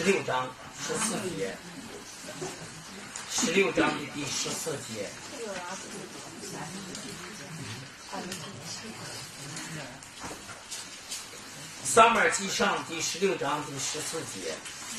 16章14节，16章的第14节。撒母耳记上第16章第14节。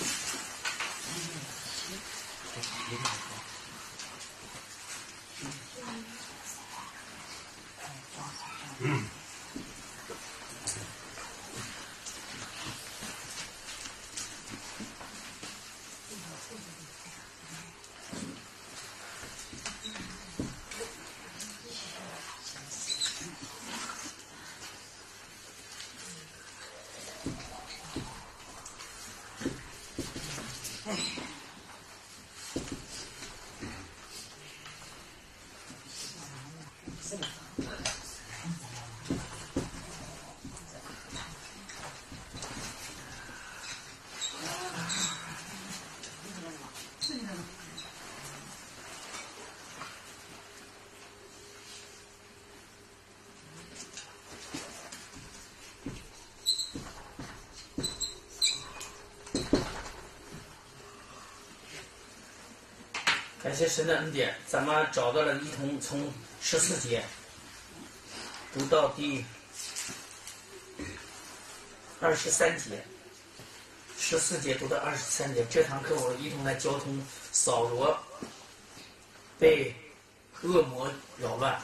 感谢神的恩典，咱们找到了一同从14节读到第23节，14节读到23节。这堂课我一同来交通扫罗被恶魔扰乱。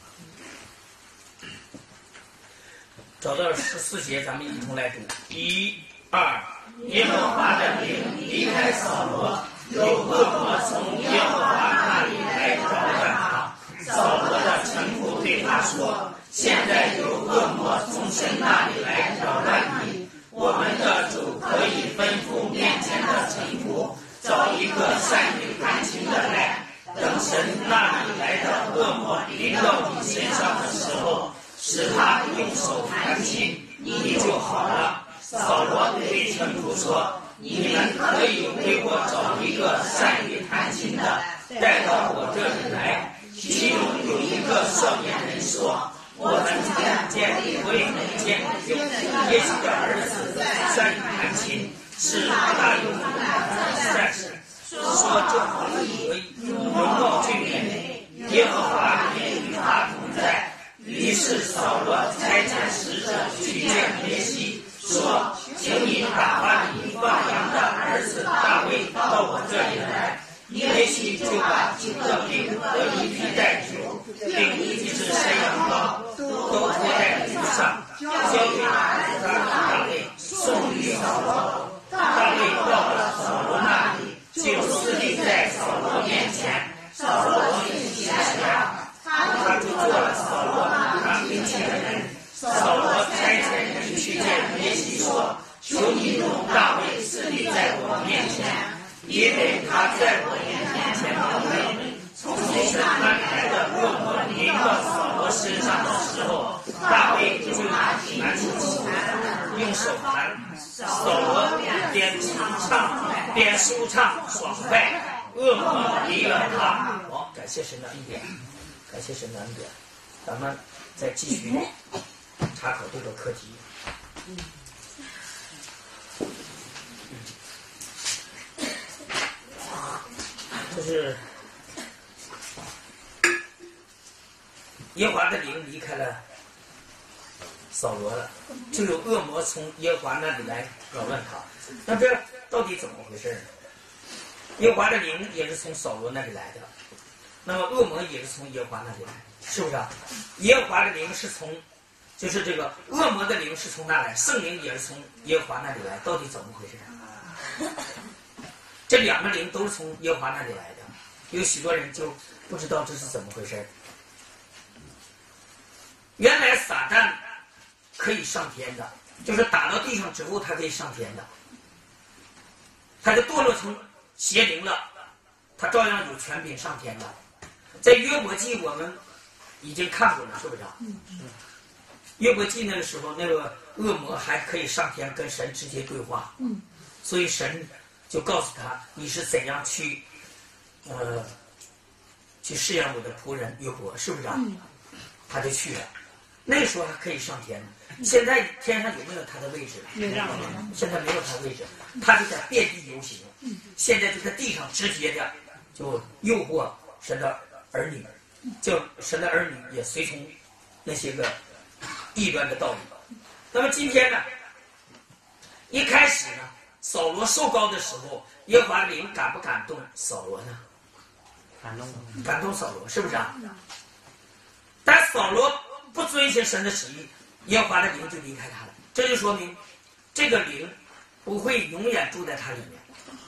找到14节，咱们一同来读。1、2，耶和华的灵离开扫罗。有恶魔从耶和华那里来扰乱他。扫罗的臣仆对他说：“现在有恶魔从神那里来扰乱你，我们的主可以吩咐面前的臣仆找一个善于弹琴的来，等神那里来的恶魔临到你身上的时候，使他用手弹琴，你就好了。”扫罗对臣仆说：“你们可以为我找一个善于弹琴的，带到我这里来。”其中有一个少年人说：“我曾看见我也能见有耶西的儿子善于弹琴，是大有能耐的战士。”说这话容貌俊美，耶和华也与他同在。于是扫罗差遣使者去见耶西，说：“请你打发你放羊的儿子大卫到我这里来。”耶西就把几个饼和一皮带酒，并一只山羊羔都托在驴上，交给儿子大卫，送与扫罗。大卫到了扫罗那里，就侍立在扫罗面前。扫罗兴起来，他就做了扫罗他兵器的人。扫罗差遣人去见耶西说：“求你容大卫侍立在我面前，因为他在我面前蒙恩。”从神那里来的恶魔临到扫罗身上的时候，大卫就拿起用手弹，扫罗边唱边舒畅爽快，恶魔离了他。好，感谢神的恩典，感谢神的恩典。咱们再继续查考这个课题。就是耶和华的灵离开了扫罗了，就有恶魔从耶和华那里来扰乱他。那这到底怎么回事呢？耶和华的灵也是从扫罗那里来的，那么恶魔也是从耶和华那里来，是不是啊？耶和华的灵是从，就是这个恶魔的灵是从那来，圣灵也是从耶和华那里来，到底怎么回事啊？这两个灵都是从耶和华那里来的，有许多人就不知道这是怎么回事。原来撒旦可以上天的，就是打到地上之后他可以上天的，他就堕落成邪灵了，他照样有权柄上天的。在约伯记我们已经看过了，是不是啊？约伯记那个时候，那个恶魔还可以上天跟神直接对话，所以神就告诉他你是怎样去试验我的仆人约伯，是不是啊？他就去了， 那时候还可以上天呢。现在天上有没有他的位置？ 没有， 现在没有他的位置，他就在遍地游行。现在就在地上直接的就诱惑神的儿女，叫神的儿女也随从那些个异端的道理。那么今天呢，一开始呢，扫罗受膏的时候，耶和华的灵感不感动扫罗呢？感动扫罗，是不是啊？但扫罗不遵行神的旨意，耶和华的灵就离开他了。这就说明这个灵不会永远住在他里面。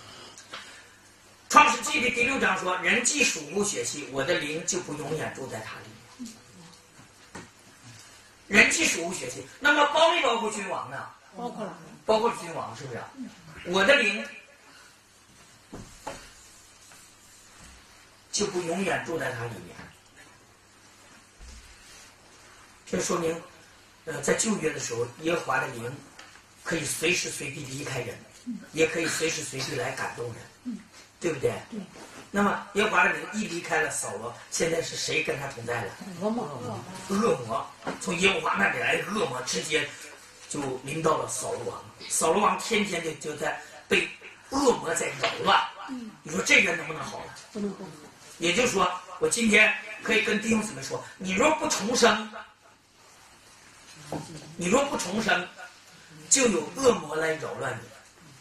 创世纪的第6章说：“人既属乎血气，我的灵就不永远住在他里面。”人既属乎血气，那么包没包括君王呢？ 包括了， 包括君王，是不是？我的灵就不永远住在他里面。这说明，在旧约的时候，耶和华的灵可以随时随地离开人，也可以随时随地来感动人，对不对？ 对。 那么耶和华的灵一离开了扫罗，现在是谁跟他同在了？ 恶魔， 从耶和华那里来的恶魔直接就临到了扫罗王。扫罗王天天就在被恶魔在扰乱。你说这人能不能好了？ 不能。 也就是说，我今天可以跟弟兄姊妹说，你若不重生，就有恶魔来扰乱你。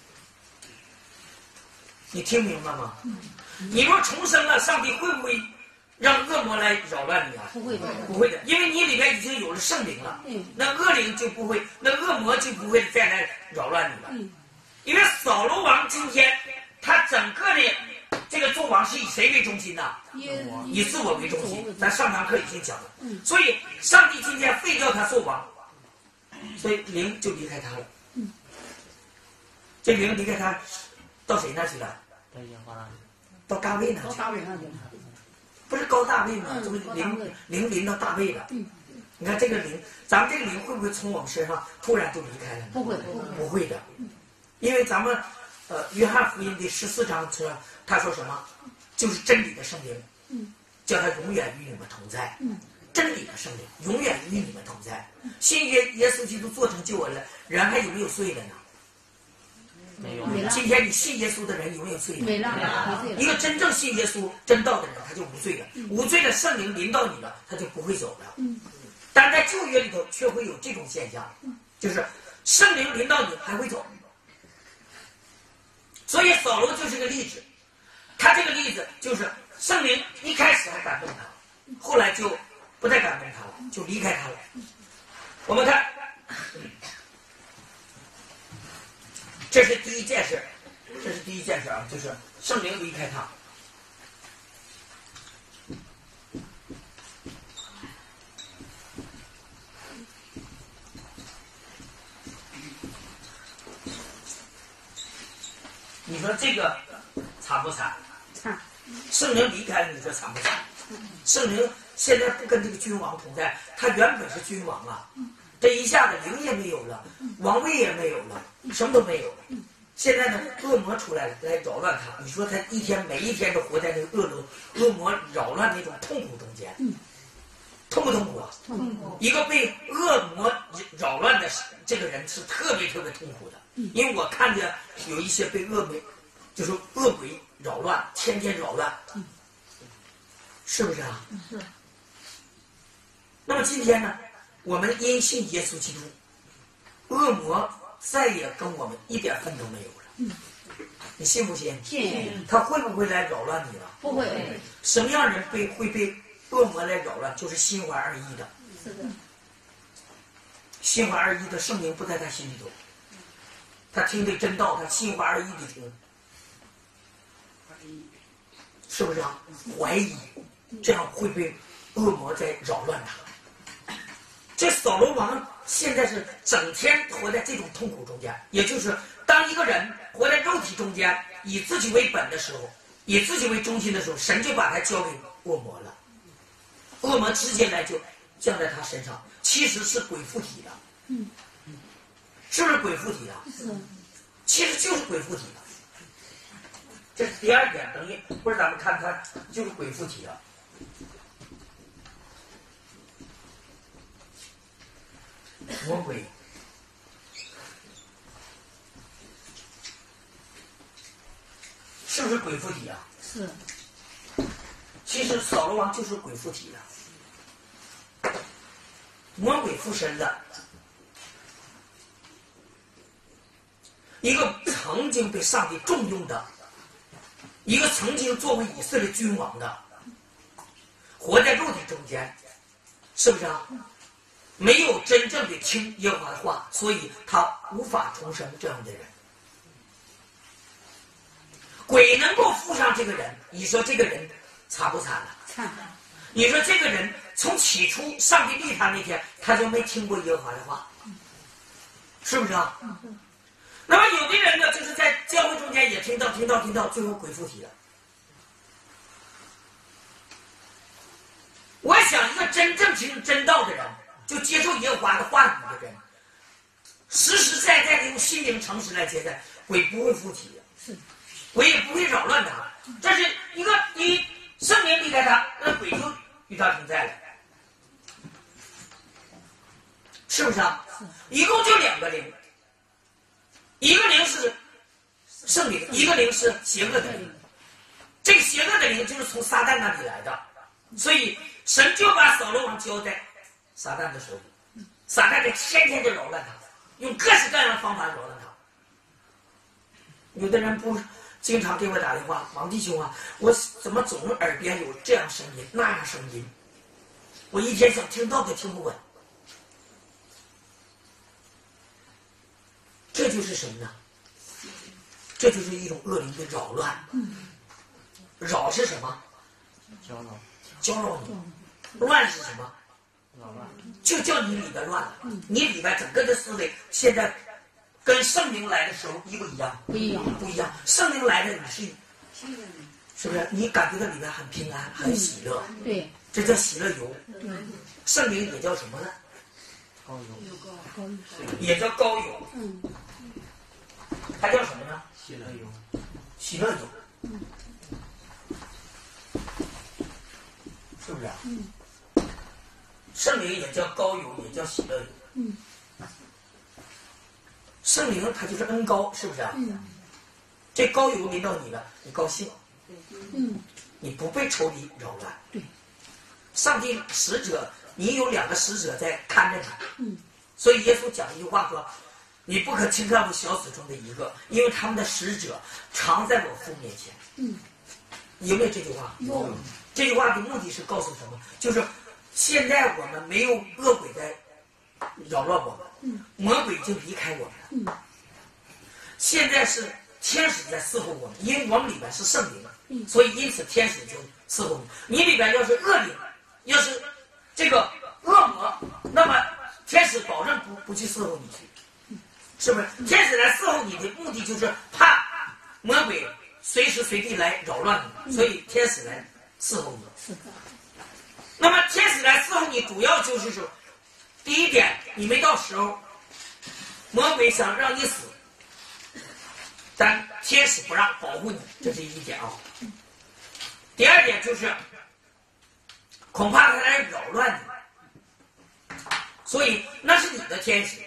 你听明白吗？你若重生了，上帝会不会让恶魔来扰乱你啊？ 不会的， 不会的，因为你里面已经有了圣灵了，那恶灵就不会，那恶魔就不会再来扰乱你了。因为扫罗王今天他整个的这个做王是以谁为中心的？以自我为中心。咱上堂课已经讲了，所以上帝今天废掉他做王，所以灵就离开他了。这灵离开他，到谁那去了？到大卫那去。不是高大卫吗？这不灵临到大卫了。你看这个灵，咱们这个灵会不会从我们身上突然就离开了呢？不会的，因为咱们约翰福音的14章他说什么？就是真理的圣灵，叫他永远与你们同在。真理的圣灵永远与你们同在。信耶稣基督做成救恩了，人还有没有罪了呢？ 没有。 今天你信耶稣的人有没有罪呢？ 没了。 一个真正信耶稣真道的人，他就无罪了。无罪的圣灵临到你了，他就不会走了。但在旧约里头却会有这种现象，就是圣灵临到你还会走。所以扫罗就是个例子，他这个例子就是圣灵一开始还感动他，后来就不再感动他了，就离开他了。我们看，这是第一件事，啊，就是圣灵离开他。你说这个惨不惨？ 惨。 圣灵离开了，你说惨不惨？圣灵现在不跟这个君王同在，他原本是君王啊，这一下子灵也没有了，王位也没有了，什么都没有了。现在呢，恶魔出来了，来扰乱他。你说他每一天都活在那个恶魔扰乱那种痛苦中间，痛不痛苦啊？ 痛苦。 一个被恶魔扰乱的这个人是特别特别痛苦的，因为我看见有一些被恶鬼扰乱，天天扰乱，是不是啊？ 是。 那么今天呢，我们因信耶稣基督，恶魔再也跟我们一点分都没有了。你信不信？ 信。 他会不会来扰乱你了？ 不会。 什么样人会被恶魔来扰乱？就是心怀二意的。 是的。 心怀二意的圣灵不在他心里头，他听的真道，他心怀二意的听，是不是啊？怀疑，这样会被恶魔在扰乱他。这扫罗王现在是整天活在这种痛苦中间，也就是当一个人活在肉体中间，以自己为本的时候，以自己为中心的时候，神就把他交给恶魔了，恶魔直接来就降在他身上，其实是鬼附体的。是不是鬼附体的？ 是。 其实就是鬼附体的。这是第二点，等于不是咱们看他就是鬼附体的。 魔鬼是不是鬼附体啊？ 是。 其实扫罗王就是鬼附体的，魔鬼附身的，一个曾经被上帝重用的，一个曾经作为以色列君王的，活在肉体中间，是不是啊？没有真正的听耶和华的话，所以他无法重生这样的人。鬼能够附上这个人，你说这个人惨不惨了？ 惨。 你说这个人从起初上帝立他那天，他就没听过耶和华的话，是不是啊？那么有的人呢，就是在教会中间也听到，最后鬼附体了。我想一个真正听真道的人，就接受耶和华的话语的人，实实在在的用心灵诚实来接待，鬼不会附体的。 是。 鬼也不会扰乱他，这是一个你圣灵离开他，那鬼就与他同在了，是不是啊？一共就2个灵，一个灵是圣灵，一个灵是邪恶的灵。这个邪恶的灵就是从撒旦那里来的，所以神就把扫罗王交在撒旦的手里，撒旦就天天就扰乱他，用各式各样的方法扰乱他。有的人不经常给我打电话，王弟兄啊，我怎么总耳边有这样声音那样声音，我一天想听到都听不稳。这就是什么呢？这就是一种恶灵的扰乱。扰是什么？搅扰你。乱是什么？就叫你里边乱了，你里边整个的思维现在跟圣灵来的时候一不一样？ 不一样。 圣灵来的你是不是？你感觉到里面很平安，很喜乐。 对。 这叫喜乐油。圣灵也叫什么呢？ 高油。 也叫高油。它叫什么呢？ 喜乐油。 喜乐油。是不是啊？圣灵也叫高油，也叫喜乐油。圣灵它就是恩高，是不是啊？这高油临到你了，你高兴。你不被仇敌扰乱。 对。 上帝使者，你有2个使者在看着你。所以耶稣讲一句话说：“你不可轻看我小子中的一个，因为他们的使者常在我父面前。”有没有这句话？ 有。 这句话的目的是告诉什么？就是现在我们没有恶鬼在扰乱我们，魔鬼已经离开我们了。现在是天使在伺候我们，因为我们里边是圣灵，所以因此天使就伺候你。你里边要是恶灵，要是这个恶魔，那么天使保证不去伺候你，是不是？天使来伺候你的目的就是怕魔鬼随时随地来扰乱你，所以天使来伺候你。 是的。 那么天使来伺候你，主要就是说，第一点，你没到时候，魔鬼想让你死，但天使不让，保护你，这是一点啊。第二点就是，恐怕他来扰乱你，所以那是你的天使，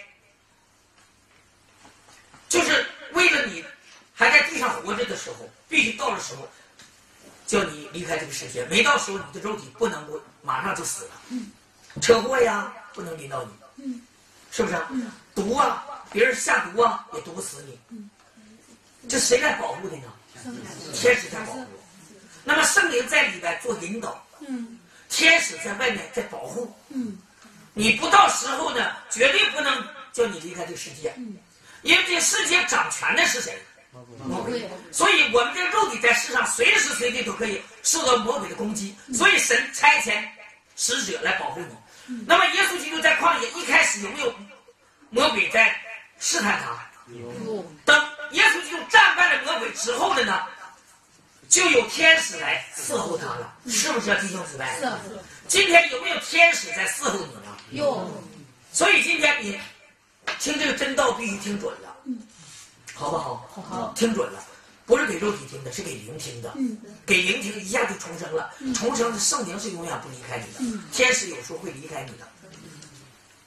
就是为了你还在地上活着的时候，必须到了时候叫你离开这个世界，没到时候你的肉体不能够马上就死了。车祸呀不能临到你，是不是？毒啊，别人下毒啊也毒不死你。这谁来保护的呢？天使在保护。那么圣灵在里边做引导，天使在外面在保护。你不到时候呢，绝对不能叫你离开这个世界，因为这个世界掌权的是谁？魔鬼。所以我们这个肉体在世上随时随地都可以受到魔鬼的攻击，所以神差遣使者来保护你。那么耶稣基督在旷野一开始有没有魔鬼在试探他？ 有。 等耶稣基督战败了魔鬼之后的呢，就有天使来伺候他了，是不是弟兄姊妹？ 是。 今天有没有天使在伺候你呢？ 有。 所以今天你听这个真道必须听准了，好不好？ 好。 听准了，不是给肉体听的，是给灵听的。给灵听一下就重生了，重生的圣灵是永远不离开你的，天使有时候会离开你的。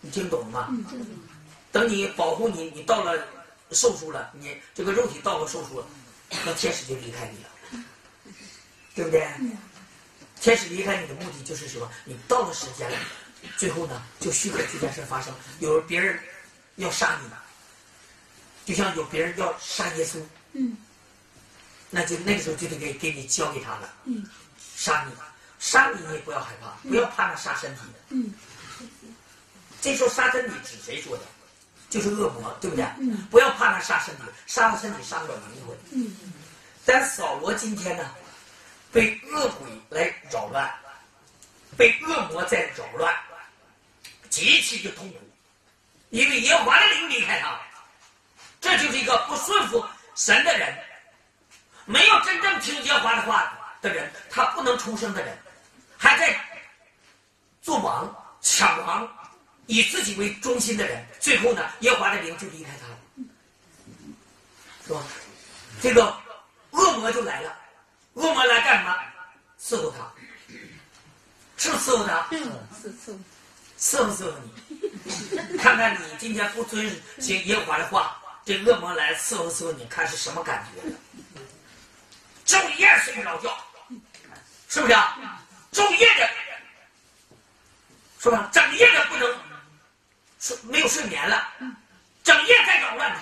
你听懂了吗？等你保护你，你到了寿数了，你这个肉体到了寿数了，那天使就离开你了，对不对？天使离开你的目的就是什么？你到了时间了，最后呢，就许可这件事发生。有别人要杀你，就像有别人要杀耶稣，那就那个时候就得给你交给他了，杀你你也不要害怕，不要怕那杀身体的。这时候杀身体指谁说的？就是恶魔，对不对？不要怕那杀身体，杀了身体杀不了灵魂。但扫罗今天呢，被恶鬼来扰乱，被恶魔在扰乱，极其的痛苦，因为耶和华的灵离开他。这就是一个不顺服神的人，没有真正听耶和华的话的人，他不能重生的人，还在做王抢王，以自己为中心的人，最后呢，耶和华的灵就离开他了，是吧？这个恶魔就来了，恶魔来干嘛？伺候他，是伺候他，伺候你。看看你今天不遵行耶和华的话，这恶魔来伺候你，看是什么感觉？昼夜睡不着觉，是不是啊？昼夜的，是吧？整夜的不能没有睡眠了，整夜在扰乱他，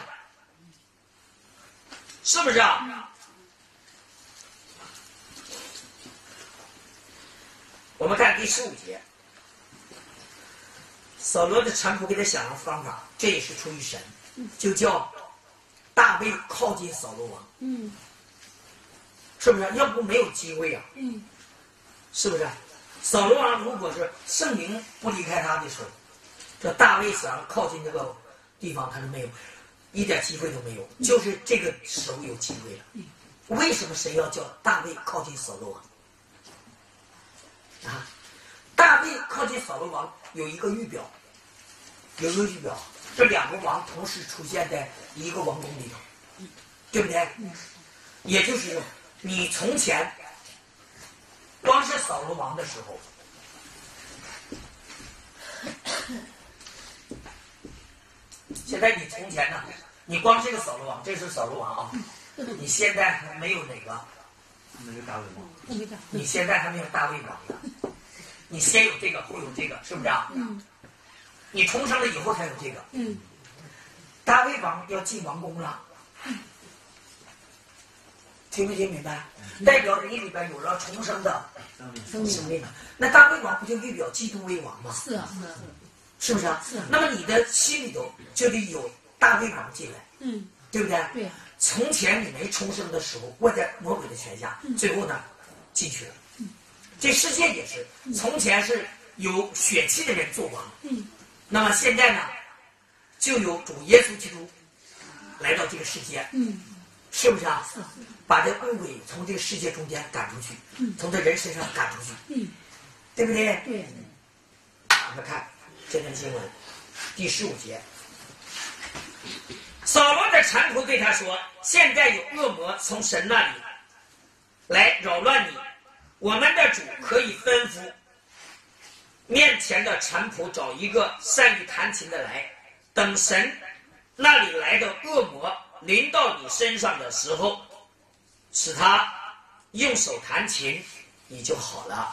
是不是啊？我们看第15节，扫罗的臣仆给他想了方法，这也是出于神，就叫大卫靠近扫罗王，是不是？要不没有机会啊，是不是？扫罗王如果是圣灵不离开他的时候，这大卫想靠近这个地方，他是没有一点机会都没有，就是这个时候有机会了。为什么神要叫大卫靠近扫罗王？啊，大卫靠近扫罗王有一个预表，这两个王同时出现在一个王宫里头，对不对？也就是你从前光是扫罗王的时候，现在你从前呢，你光是个扫罗王，这是扫罗王啊，你现在还没有哪个？没有大卫王。你现在还没有大卫王呢，你先有这个，后有这个，是不是啊？你重生了以后才有这个。大卫王要进王宫了，听没听明白？代表你里边有了重生的生命了。那大卫王不就预表基督为王吗？ 是啊， 是不是啊？那么你的心里头就得有大卫王进来，对不对？ 对。 从前你没重生的时候，握在魔鬼的权下，最后呢，进去了。这世界也是，从前是有血气的人做王，那么现在呢，就有主耶稣基督来到这个世界，是不是啊？把这恶鬼从这个世界中间赶出去，从这人身上赶出去，对不对？ 对。 我们看这段经文，第15节。扫罗的臣仆对他说：“现在有恶魔从神那里来扰乱你，我们的主可以吩咐面前的臣仆找一个善于弹琴的来，等神那里来的恶魔临到你身上的时候，使他用手弹琴，你就好了。”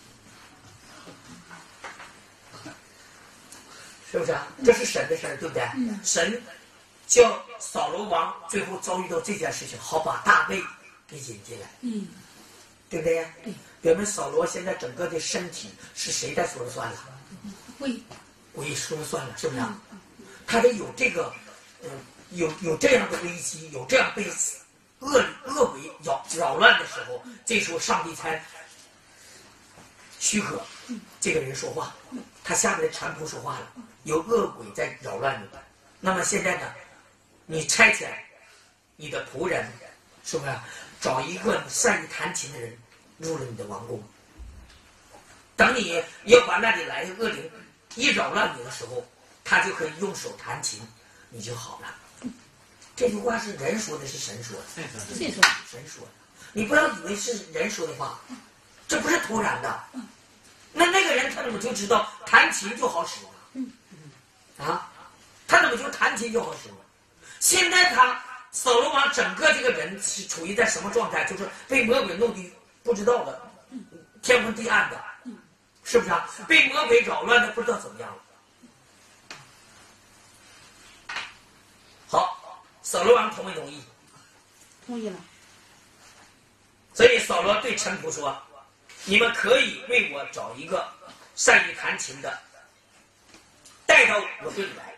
是不是啊？这是神的事儿，对不对？神叫扫罗王最后遭遇到这件事情，好把大卫给引进来，对不对？原本扫罗现在整个的身体是谁在说了算了？鬼说了算了，是不是啊？他得有这个，有这样的危机，有这样被恶鬼扰乱的时候，这时候上帝才许可这个人说话，他下面的臣仆说话了，有恶鬼在扰乱你。那么现在呢，你差遣你的仆人，是不是找一个善于弹琴的人入了你的王宫？等你耶和华那里来的恶灵一扰乱你的时候，他就可以用手弹琴，你就好了。这句话是人说的，是神说的？神说的。你不要以为是人说的话，这不是突然的。那个人他怎么就知道弹琴就好使了？ 啊，他怎么就弹琴就好使了？现在扫罗王整个这个人是处于在什么状态？就是被魔鬼弄得不知道的，天昏地暗的，是不是啊？被魔鬼扰乱的不知道怎么样了。好，扫罗王同没同意？ 同意了。 所以扫罗对臣仆说：“你们可以为我找一个善于弹琴的，带到我这里来。”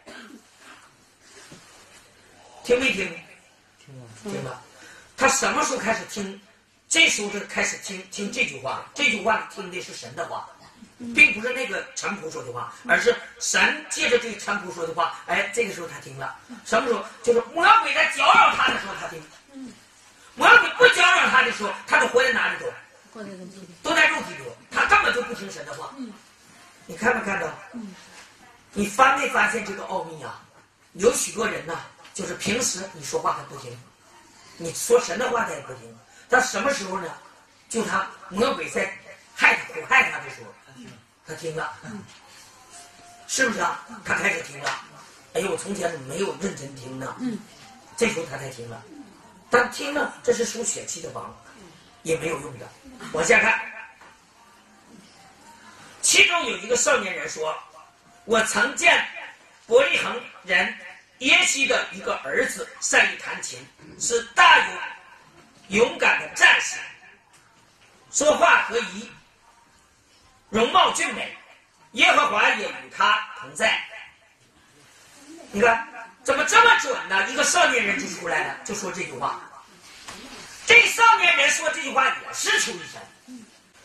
听没听？听了。他什么时候开始听？这时候就开始听这句话了。这句话听的是神的话，并不是那个臣仆说的话，而是神借着这个臣仆说的话。哎，这个时候他听了。什么时候？就是魔鬼在搅扰他的时候，他听。魔鬼不搅扰他的时候，他就活在哪里头？ 活在肉体里。 都在肉体里头，他根本就不听神的话。你看没看到？你发没发现这个奥秘啊？有许多人呐，就是平时你说话他不听，你说神的话他也不听。但什么时候呢？就他魔鬼在苦害他的时候，他听了，是不是啊？他开始听了。哎呦，我从前没有认真听呢，这时候他才听了。但听了，这是属血气的王，也没有用的。往下看，其中有一个少年人说：“我曾见伯利恒人耶西的一个儿子善于弹琴，是大有勇敢的战士，说话合宜，容貌俊美，耶和华也与他同在。”你看怎么这么准呢？一个少年人就出来了，就说这句话。这少年人说这句话也是出于神。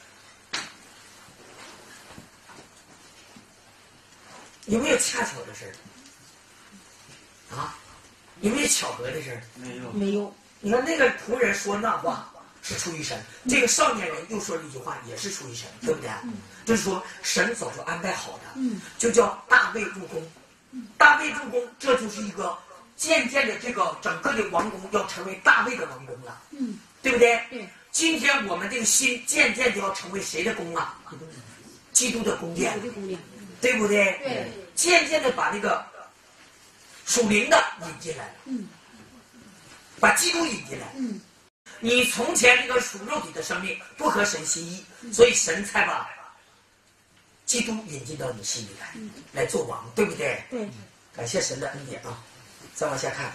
有没有恰巧的事儿啊？有没有巧合的事儿？ 没有。 你看那个仆人说那话是出于神，这个少年人又说了一句话也是出于神，对不对？就是说神早就安排好的，就叫大卫入宫。大卫入宫，这就是一个渐渐的这个整个的王宫要成为大卫的王宫了，对不对？ 对。 今天我们这个心渐渐就要成为谁的宫啊？基督的宫殿，对不对？ 对。 渐渐的把那个属灵的引进来了，把基督引进来。你从前这个属肉体的生命不合神心意，所以神才把基督引进到你心里来做王，对不对？ 对。 感谢神的恩典啊！再往下看。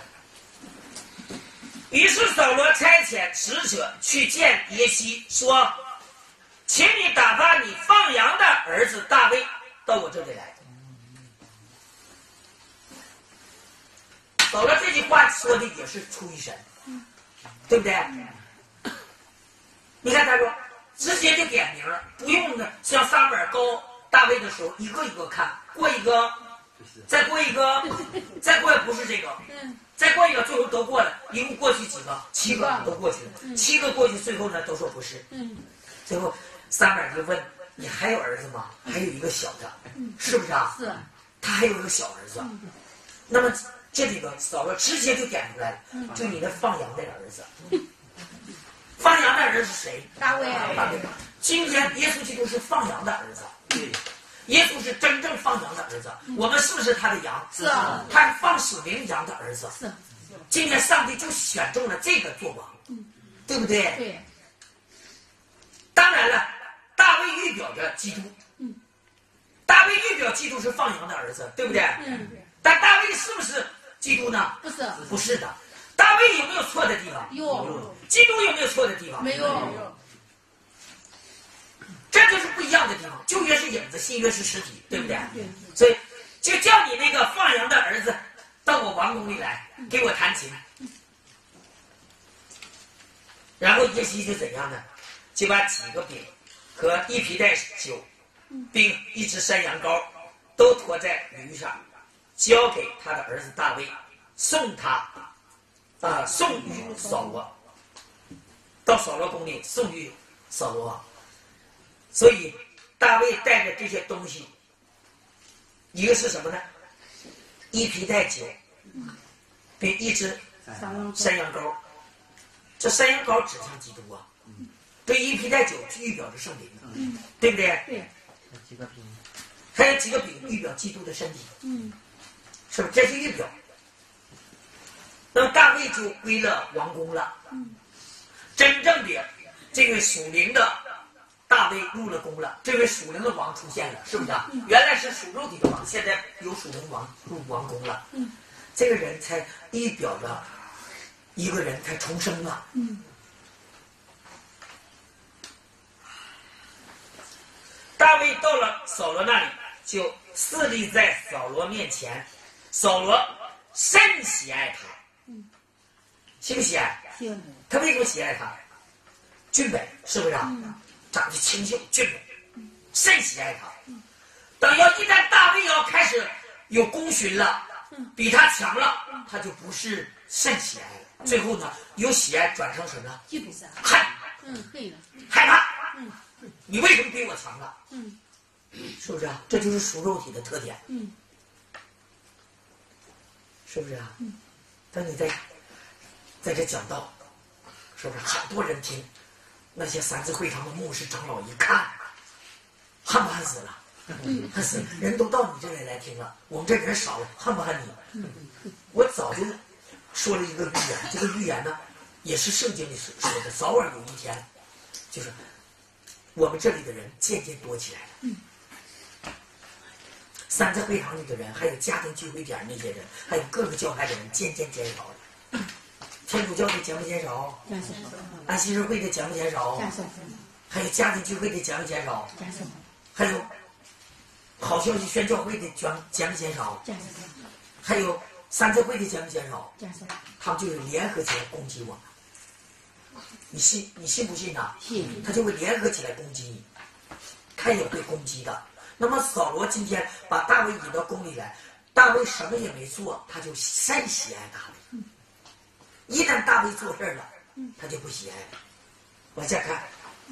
于是扫罗差遣使者去见耶西，说：“请你打发你放羊的儿子大卫到我这里来。”扫罗这句话说的也是出于神，对不对？你看他说直接就点名了，不用呢像撒母耳膏大卫的时候一个一个看，过一个，再过一个，再过不是这个，再过一个，最后都过了，一共过去几个？7个都过去了，7个过去，最后呢都说不是。最后撒母耳就问：“你还有儿子吗？还有一个小的，是不是啊？” 是。 他还有一个小儿子。那么这里个扫罗直接就点出来了，就你那放羊的儿子。放羊的儿子是谁？ 大卫。 今天耶稣基督是放羊的儿子。耶稣是真正放羊的儿子，我们是不是他的羊？ 是啊。 他是放属灵羊的儿子。 是。 今天上帝就选中了这个做王，对不对？ 对。 当然了，大卫预表着基督。大卫预表基督是放羊的儿子，对不对？但大卫是不是基督呢？ 不是。 不是的。大卫有没有错的地方？ 有。 基督有没有错的地方？ 没有。 这就是不一样的地方。旧约是影子，新约是实体，对不对？所以就叫你那个放羊的儿子到我王宫里来，给我弹琴。然后耶西就怎样呢？就把几个饼和一皮带酒，并一只山羊羔都驮在驴上，交给他的儿子大卫，送于扫罗，到扫罗宫里送于扫罗王。所以大卫带着这些东西，一个是什么呢？一皮带酒，并一只山羊羔。这山羊羔指向基督啊，这一皮带酒预表着圣灵，对不对？ 对。 还有几个饼预表基督的身体。 是不是？这是预表。那么大卫就归了王宫了。真正的这位属灵的大卫入了宫了，这位属灵的王出现了，是不是啊？原来是属肉体的王，现在有属灵王入王宫了。这个人才预表着一个人才重生了。大卫到了扫罗那里，就侍立在扫罗面前。扫罗甚喜爱他，喜不喜爱？他为什么喜爱他？俊美，是不是啊？长得清秀俊美，甚喜爱他。等一旦大卫要开始有功勋了，比他强了，他就不是甚喜爱了。最后呢，由喜爱转成什么？恨，害怕。你为什么比我强了？是不是啊？这就是属肉体的特点。是不是啊？当你在这讲道，是不是很多人听？那些三自会堂的牧师长老一看，恨不恨死了？恨死了！人都到你这里来听了，我们这人少了，恨不恨你？我早就说了一个预言，这个预言呢，也是圣经里说的，早晚有一天，就是我们这里的人渐渐多起来了。三自会堂里的人，还有家庭聚会点那些人，还有各个教派的人，渐渐减少了。天主教的减不减少？安息日会的减不减少？还有家庭聚会的减不减少？还有好消息宣教会的减不减少？还有三自会的减不减少？他们就是联合起来攻击我们。你信不信呐？信。他就会联合起来攻击你，他也会攻击的。那么扫罗今天把大卫引到宫里来，大卫什么也没做，他就甚喜爱大卫。一旦大卫做事了，他就不喜爱了。往下看，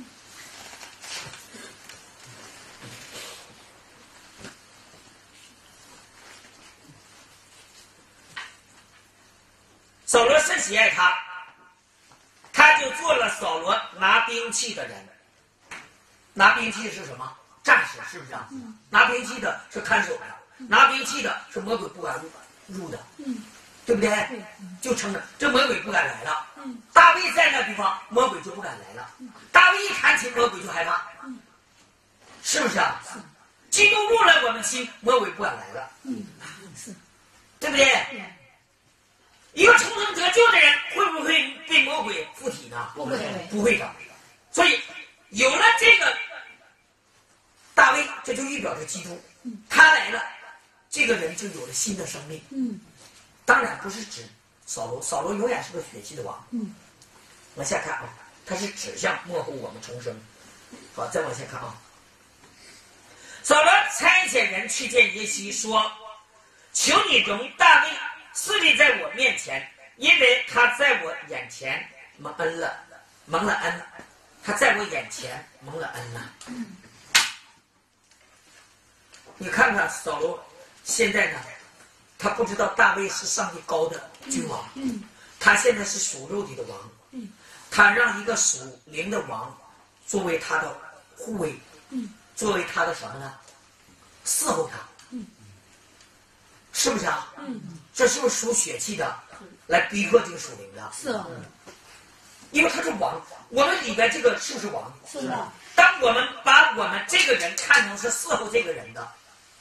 扫罗甚喜爱他，他就做了扫罗拿兵器的人。拿兵器是什么？战士，是不是啊？拿兵器的是看守的，拿兵器的是魔鬼不敢入的。对不对？就承认这魔鬼不敢来了。大卫在那地方，魔鬼就不敢来了。大卫一弹琴，魔鬼就害怕，是不是啊？基督入了我们心，魔鬼不敢来了。对不对？一个重生得救的人，会不会被魔鬼附体呢？不会，不会的。所以有了这个大卫，这就预表着基督，他来了，这个人就有了新的生命。当然不是指扫罗，扫罗永远是个血气的王。往下看啊，他是指向幕后我们重生。好，再往下看啊。扫罗差遣人去见耶西，说：“求你容大卫侍立在我面前，因为他在我眼前蒙恩。他在我眼前蒙了恩了。”你看看扫罗现在呢？他不知道大卫是上帝高的君王，他现在是属肉体的王，他让一个属灵的王作为他的护卫，作为他的什么呢？伺候他，是不是啊？这是不是属血气的来逼迫这个属灵的？是啊，因为他是王，我们里边这个是不是王？是的。当我们把我们这个人看成是伺候这个人的，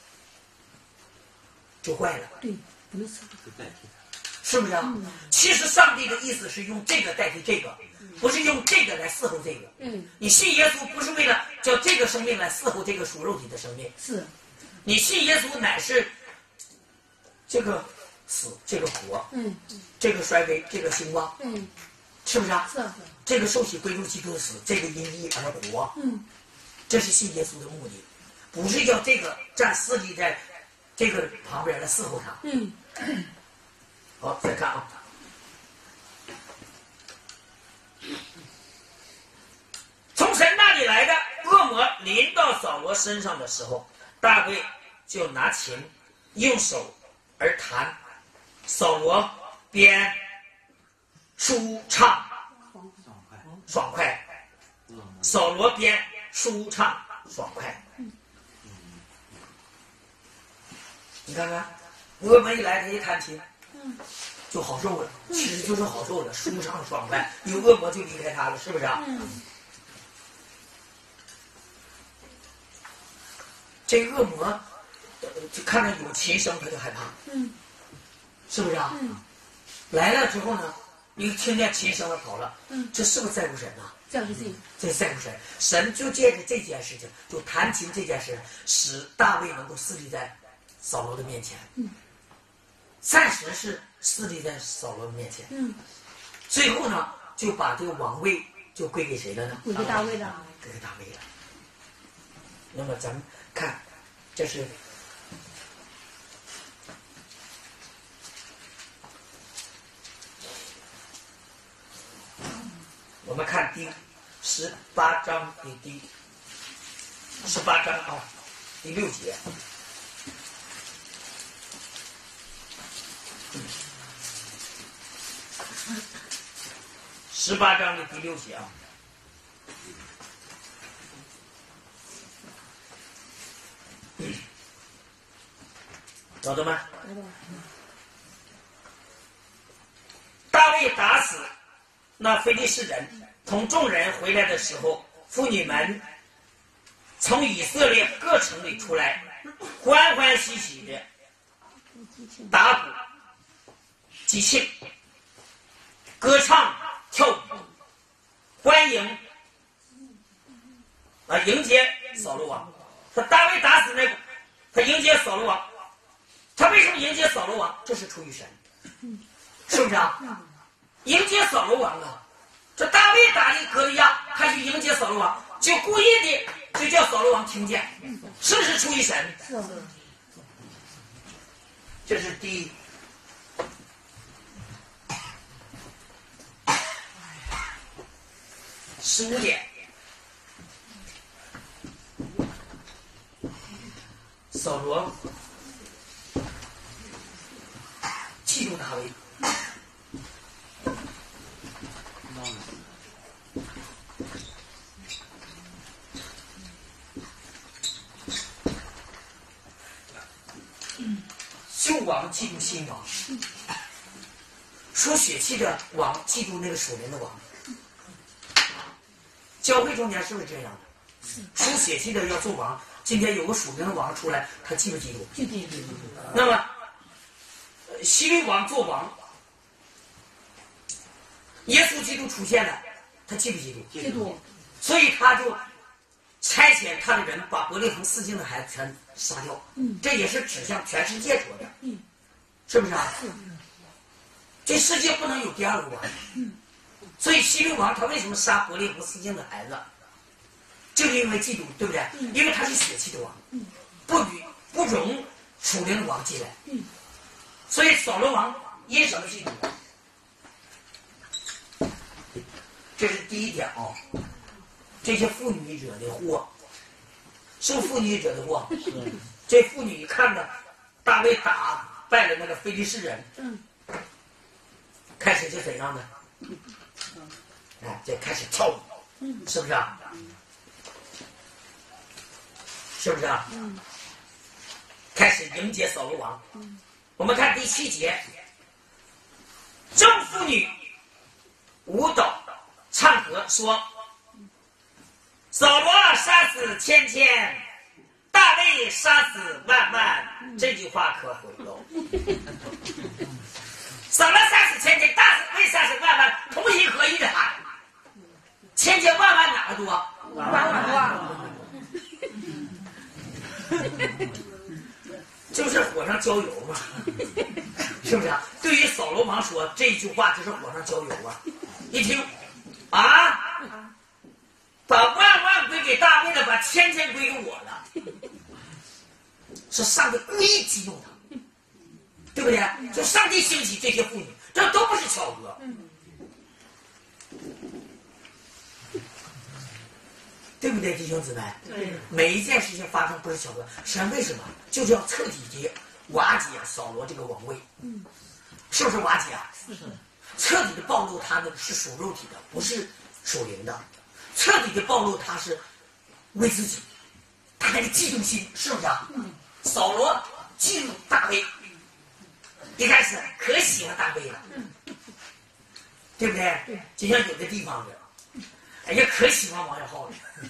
就坏了。对，不是代替，是不是啊？其实上帝的意思是用这个代替这个，不是用这个来伺候这个。你信耶稣不是为了叫这个生命来伺候这个属肉体的生命，是你信耶稣乃是这个死，这个活，这个衰微，这个兴旺，是不是啊？是。这个受洗归入基督的死，这个因义而活，这是信耶稣的目的，不是要这个站侍立在这个旁边来伺候他。好，再看啊。从神那里来的恶魔临到扫罗身上的时候，大卫就拿琴用手而弹，扫罗边舒畅爽快，扫罗边舒畅爽快。你看看， 恶魔一来，他一弹琴，就好受了，其实就是好受了，舒畅爽快，有恶魔就离开他了，是不是啊？这恶魔就看到有琴声，他就害怕，是不是啊？来了之后呢，一听见琴声了跑了，这是不是在乎神呐？这在乎神，神就借着这件事情，就弹琴这件事，使大卫能够侍立在扫罗的面前，暂时是侍立在扫罗的面前，最后呢，就把这个王位就归给谁了呢？ 归给大卫了。 归给大卫了。那么咱们看，这是我们看第18章的第18章啊，第6节。18章的第6节啊。找到吗？大卫打死那非利士人，同众人回来的时候，妇女们从以色列各城里出来，欢欢喜喜的打鼓、击磬、歌唱、跳舞，欢迎迎接扫罗王。他大卫打死那个，他迎接扫罗王。他为什么迎接扫罗王？这是出于神，是不是啊？迎接扫罗王啊！这大卫打的歌利亚，他去迎接扫罗王，就故意的就叫扫罗王听见，是不是出于神？这是第15点。扫罗嫉妒大卫，旧王嫉妒新王，属血气的王嫉妒那个属灵的王。教会中间是不是这样的？属血气的要做王，今天有个属灵的王出来，他嫉不嫉妒？ 嫉妒。 那么希律王做王，耶稣基督出现了，他嫉不嫉妒？ 嫉妒。 所以他就差遣他的人把伯利恒四境的孩子全杀掉。这也是指向全世界说的。是不是啊？这世界不能有第二个王。所以希律王他为什么杀伯利恒四境的孩子？就是因为嫉妒，对不对？因为他是血气的王，不容属灵的王进来。所以扫罗王因什么嫉妒？这是第一点啊。这些妇女惹的祸，是妇女惹的祸。这妇女一看呢，大卫打败了那个非利士人，开始就怎样呢？就开始跳舞，是不是啊？是不是啊？开始迎接扫罗王。我们看第7节，众妇女舞蹈唱和说：“扫罗杀死千千，大卫杀死万万。”这句话可毁了。扫罗杀死千千，大卫杀死万万，同心合意的喊。千千万万哪个多？ 万万多。 就是火上浇油嘛，是不是啊？对于扫罗王说这句话就是火上浇油啊！一听啊，把万万归给大卫了，把千千归给我了，是上帝故意激动他，对不对？就上帝兴起这些妇女，这都不是巧合。对不对，弟兄姊妹？ 对。 每一件事情发生不是巧合，神为什么就是要彻底的瓦解扫罗这个王位？是不是瓦解啊？ 是。 彻底的暴露他那个是属肉体的，不是属灵的。彻底的暴露他是为自己，他那个嫉妒心，是不是啊？扫罗嫉妒大卫， 一开始可喜欢大卫了，对不对？就像有的地方的，哎呀，可喜欢王小浩了，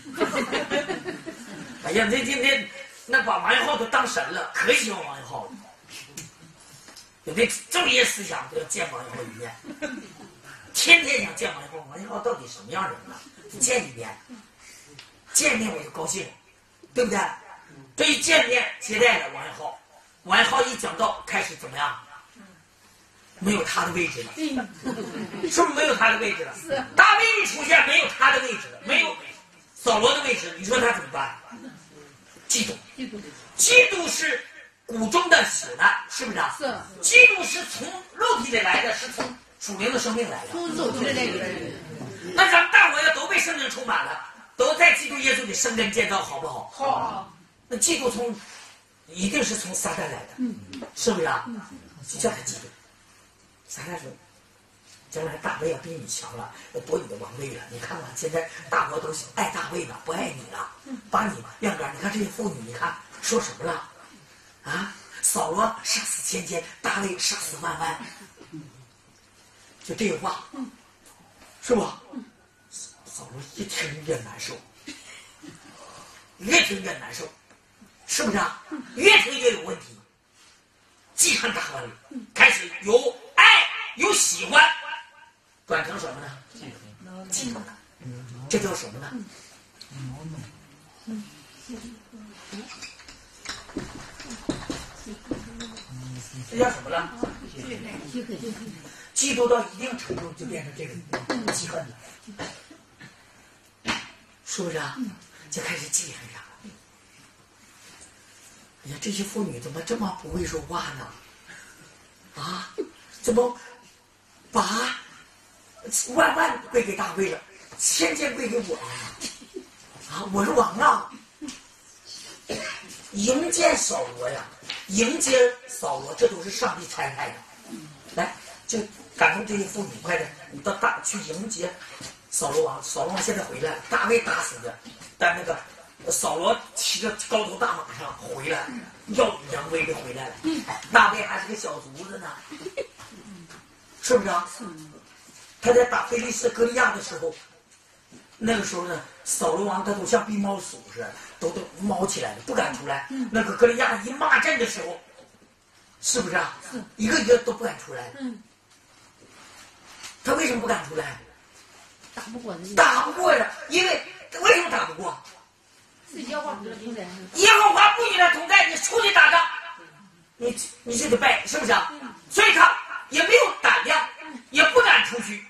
哎呀，那把王小浩都当神了，可喜欢王小浩了。有的正业思想都要见王小浩一面，天天想见王小浩。王小浩到底什么样人呢？见一面，见面我就高兴，对不对？这一见面接待了王小浩，王小浩一讲道开始怎么样？没有他的位置了，是不是没有他的位置了？大卫一出现，没有他的位置了，没有扫罗的位置，你说他怎么办？嫉妒，嫉妒是骨中的朽烂，是不是啊？是。嫉妒是从肉体里来的，是从属灵的生命来的。从肉体里来的。那咱们大伙要都被圣灵充满了，都在基督耶稣里生根建造，好不好？好。那嫉妒一定是从撒旦来的，是不是啊？就叫他嫉妒。撒旦说：“将来大卫要比你强了，要夺你的王位了。你看看，现在大伙都爱大卫了，不爱你了，把你晾杆。你看这些妇女，你看说什么了？啊，扫罗杀死千千，大卫杀死万万。就这个话，是吧？扫罗越听越难受，越听越难受，是不是啊？越听越有问题，记恨大恨了，开始由爱由喜欢转成什么呢？嫉妒了。这叫什么呢？这叫什么了？嫉妒到一定程度就变成这个记恨了，是不是啊？就开始记恨上了。哎呀，这些妇女怎么这么不会说话呢？啊，怎么把万万归给大卫了，千千归给我了？啊，我是王啊！迎接扫罗呀，迎接扫罗，这都是上帝差派的。来，就感动这些妇女，快点，你到去迎接扫罗王。扫罗王现在回来了，大卫打死的，但那个扫罗骑着高头大马上回来，耀武扬威的回来了。大卫还是个小卒子呢，是不是啊？他在打非利士歌利亚的时候，那个时候呢，扫罗王他都像避猫鼠似的，都猫起来了，不敢出来。那个歌利亚一骂阵的时候，是不是啊？一个一个都不敢出来。他为什么不敢出来？打不过呀，因为为什么打不过？耶和华不与他同在，你出去打仗，你就得败，是不是啊？所以他也没有胆量，也不敢出去。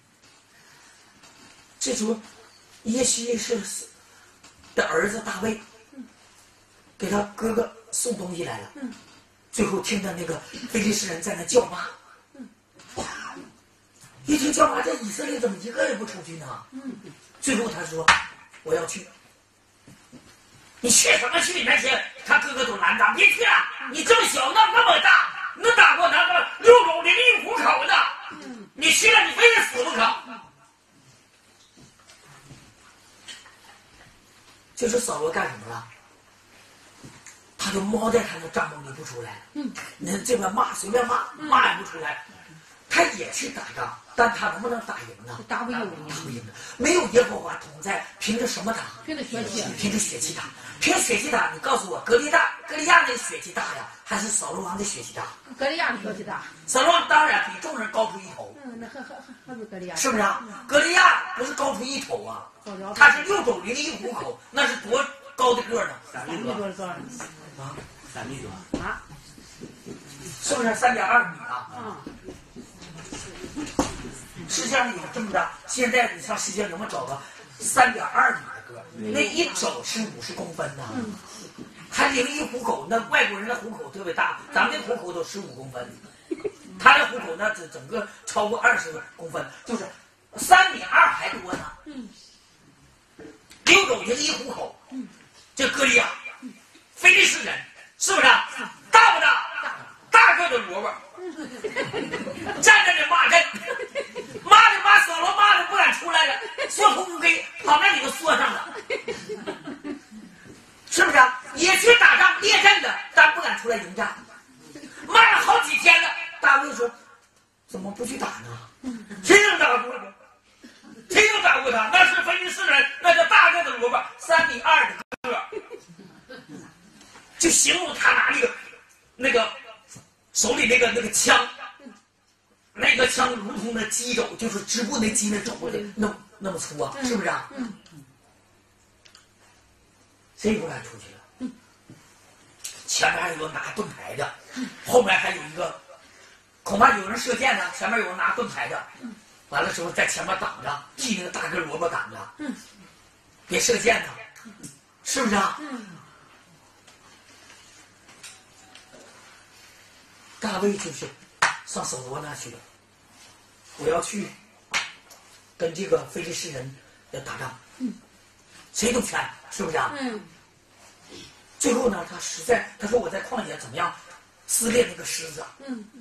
这时候，耶西是的儿子大卫，给他哥哥送东西来了。最后听到那个非利士人在那叫骂，一听叫骂，这以色列怎么一个也不出去呢？最后他说：“我要去。”你去什么去？那些他哥哥都拦他，别去了！你这么小，那么大，能打过他个6种灵一虎口的？你去了，你非得死不可。就是扫罗干什么了？他就猫在他那帐篷里不出来。你这边骂随便骂也不出来。他也去打仗，但他能不能打赢呢？打不赢的。没有耶和华同在，凭着什么打？凭着血气打。凭血气打，你告诉我，歌利亚那血气大呀，还是扫罗王的血气大？歌利亚的血气大。扫罗王当然比众人高出一头。那还是歌利亚。是不是啊？歌利亚不是高出一头啊，他是6种灵一虎口，那是多高的个呢？3米多啊！3米多啊！是不是3.2米啊？世界上有这么大，现在你上世界能不能找个3.2米的个？那一肘是50公分呢。还灵一虎口，那外国人的虎口特别大，咱们的虎口都15公分，他的虎口那整个超过20公分，就是3.2米还多呢。6种灵一虎口，这歌利亚，非利士人，是不是？大不大？大个的萝卜，站在这骂阵。骂扫罗骂的不敢出来了，缩头乌龟跑那里头缩上了，是不是啊？也去打仗列阵的，但不敢出来迎战，骂了好几天了， 怎么不去打呢？谁能打过呢？谁能打过他？那是腓力斯人，那个大个的萝卜，3.2米的个，就形容他拿那个手里那个枪，那个枪如同那鸡肘，就是织布那鸡那肘子那么粗啊，是不是啊？谁不敢出去了？前面还有个拿盾牌的，后面还有一个，恐怕有人射箭呢，前面有人拿盾牌的，完了之后在前面挡着，替那个大根萝卜挡着，别射箭呢，是不是啊？大卫就是上扫罗那去了，我要去跟这个非利士人要打仗，谁都劝，是不是啊？最后呢，他说我在旷野怎么样撕裂那个狮子，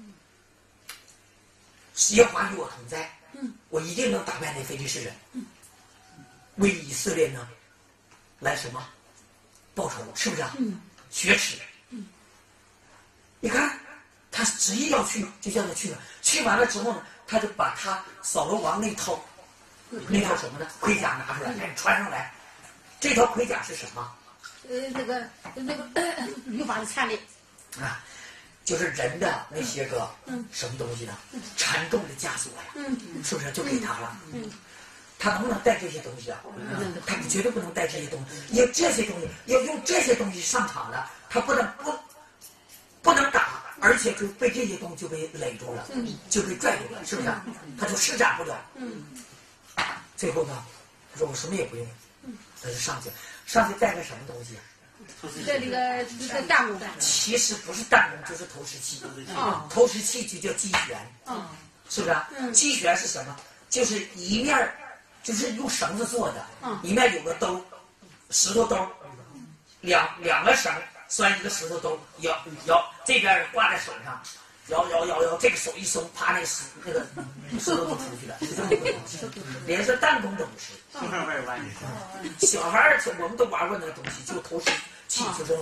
耶和华与我同在，我一定能打败那非利士人，为以色列呢来什么报仇，是不是啊？雪耻，你看他执意要去，就叫他去了，去完了之后呢，他就把他扫罗王那套什么呢盔甲拿出来，穿上来，这套盔甲是什么？ 那个律法的参列啊，就是人的那些个什么东西呢？缠重的枷锁呀，是不是就给他了？他能不能带这些东西啊？他绝对不能带这些东西，有这些东西要用这些东西上场了，他不能打，而且就被这些东西就被垒住了，就被拽住了，是不是？他就施展不了。最后呢，他说我什么也不用，他就上去带个什么东西啊？ 在那个弹弓， 其实不是弹弓，就是投石器。投石器就叫击旋，是不是？击旋是什么？就是一面就是用绳子做的，一面有个兜，石头兜，两个绳拴一个石头兜，摇这边挂在手上，摇，这个手一松，啪，那个石头就出去了，是这么个东西。连是弹弓都不是。小孩儿我们都玩过那个东西，就投石器，就是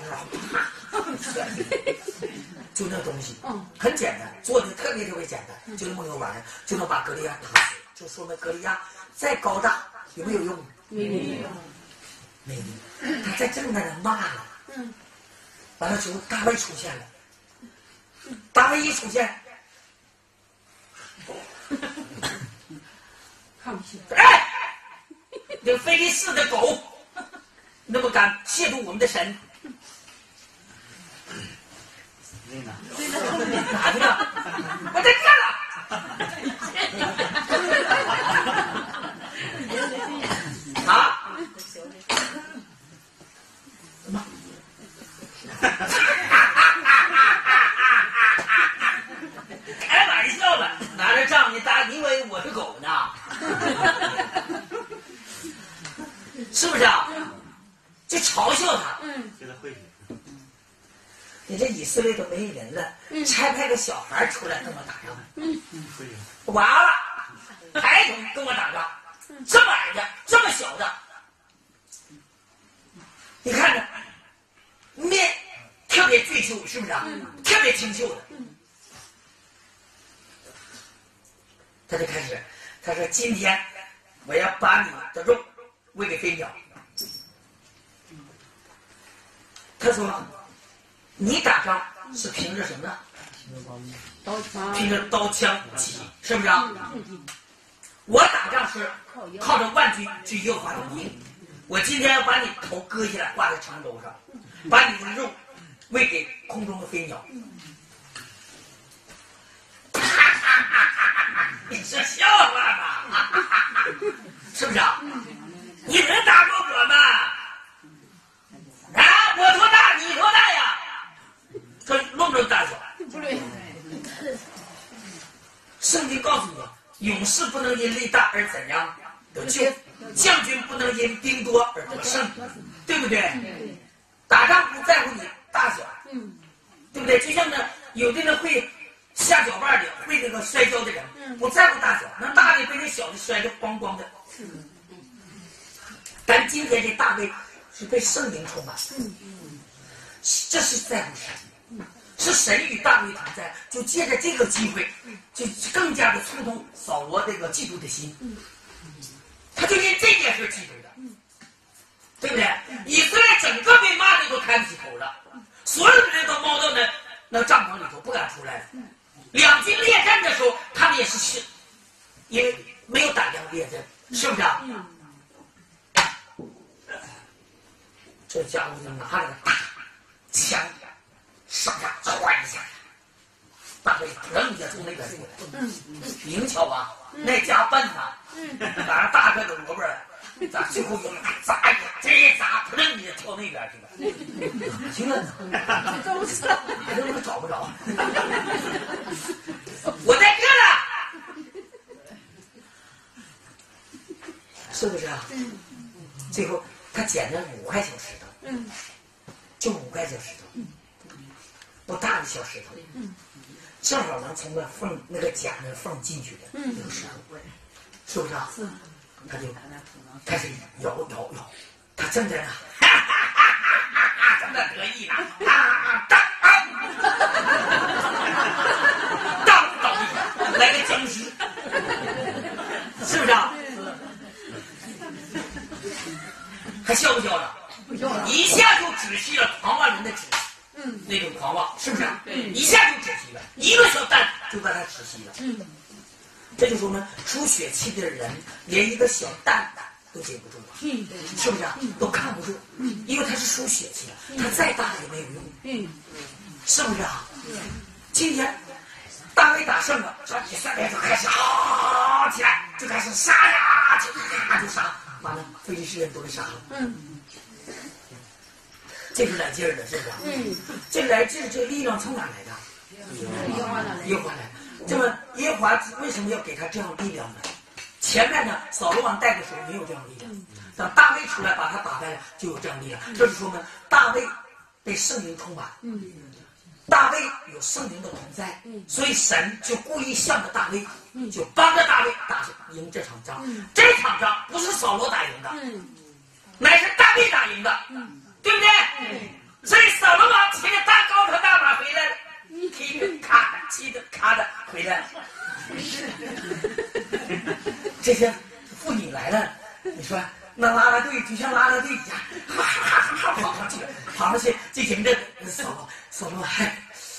就那东西，很简单，做的特别简单，就那么个玩意儿，就能把格利亚打死。就说那格利亚再高大有没有用？没用。他在正在那骂了。完了之后，大卫出现了。大卫一出现，哎，这非利士的狗，那么敢亵渎我们的神？哪去了？我在这了。啊？什么？开玩笑了，拿着杖你打，你以为我是狗呢？是不是啊？就嘲笑他。你这以色列都没人了，差派个小孩出来跟我打仗，完了，还跟我打仗，这么矮的，这么小的，你看着，面特别俊秀，是不是啊？特别清秀的。他就开始，他说：“今天我要把你的肉喂给飞鸟。”他说：“你打仗是凭着什么呢？凭着刀枪武器，是不是啊？我打仗是靠着万军之耶和华的名。我今天要把你头割下来，挂在长轴上，把你的肉喂给空中的飞鸟。”你是笑话吗？是不是啊？你能打过我吗？啊，我多大？你多大呀？这论不论大小？ 不对。 圣经告诉你，勇士不能因力大而怎样得救，将军不能因兵多而得胜，对不对？打仗不在乎你大小，对不对？就像呢，有的人会下脚绊的，会那个摔跤的人，不在乎大小，那大的被那小的摔得光光的。但今天这大卫是被圣灵充满，这是在乎神。 是神与大卫同在，就借着这个机会，就更加的触动扫罗这个嫉妒的心。他就因这件事嫉妒的，对不对？以色列整个被骂的都抬不起头了，所有的人都猫到那帐篷里头不敢出来了。两军列阵的时候，他们也是因为没有胆量列阵，是不是啊？这家伙就拿着个大枪上下歘一下，大卫扔一下从那边出来，灵巧啊，那家笨呐，拿着大个的萝卜，咱最后就砸一下，这一砸，砰一下跳那边去了，行了呢，这都找不着，我在这了，是不是啊？最后他捡了5块小石头，就5块小石头，不大的小石头，正好能从那个甲那缝进去的那个石头，是不是啊？他就开始摇，他正在那，正在得意呢，当倒地下来个僵尸，是不是啊？还笑不笑了？一下就止息了狂妄人的止息，那种狂妄，是不是？一下就止息了，一个小蛋就把它止息了。这就说明出血气的人连一个小蛋都接不住了，是不是啊？都看不住，因为他是输血气的，他再大也没有用，是不是啊？今天大卫打胜了，这以色列就开始好起来，就开始杀呀，就杀，完了非利士人都给杀了。这是来劲儿的，是不是？这来劲儿，这力量从哪来的？耶和华来的。这么耶和华为什么要给他这样力量呢？前面呢，扫罗王带的时候没有这样力量，等大卫出来把他打败了，就有这样力量。这是说明大卫被圣灵充满，大卫有圣灵的同在，所以神就故意向着大卫，就帮着大卫打赢这场仗。这场仗不是扫罗打赢的，乃是大卫打赢的，对不对？所以扫罗王骑着大高头大马回来了，骑着咔的回来了。这些妇女来了，你说那拉拉队就像拉拉队一样，跑上去就迎着扫罗还，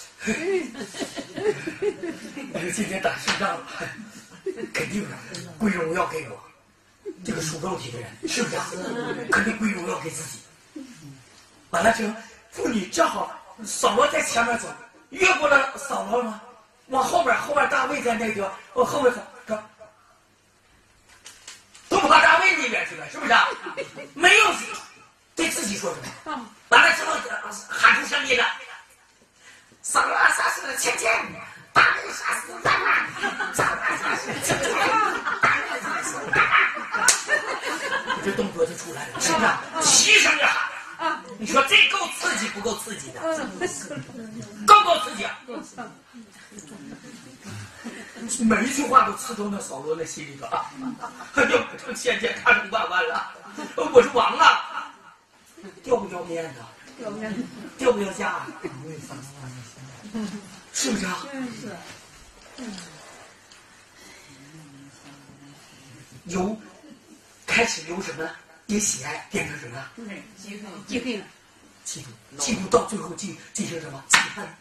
今天打胜仗了，肯定的，归荣耀给我。这个属肉体的人是不是啊？肯定归荣耀给自己。完了之后，妇女正好扫罗在前面走，越过了扫罗吗？往后边大卫在那个往后面走，都跑大卫那边去了，是不是啊？没有对自己说什么，完了之后喊出声音了：扫罗杀死了千千，大卫杀死万万，扫罗杀死了千千，大卫杀死万万。这动作就出来了，是不是啊？齐声的喊。你说这够刺激不够刺激的？够刺激啊！每一句话都刺中了扫罗的心里头啊！要成千千，他成万万了，我是王啊！掉不掉面子？掉不掉价？是不是啊？开始由什么？由喜爱变成什么？嫉妒到最后进行什么？嫉恨。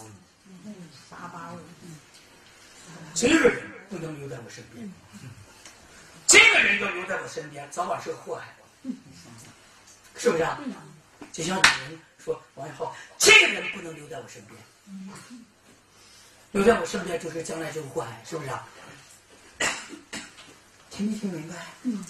这个人不能留在我身边，这个人要留在我身边，早晚是个祸害，是不是啊？就像有人说王小浩，这个人不能留在我身边，留在我身边就是将来就是祸害，是不是啊？听没听明白？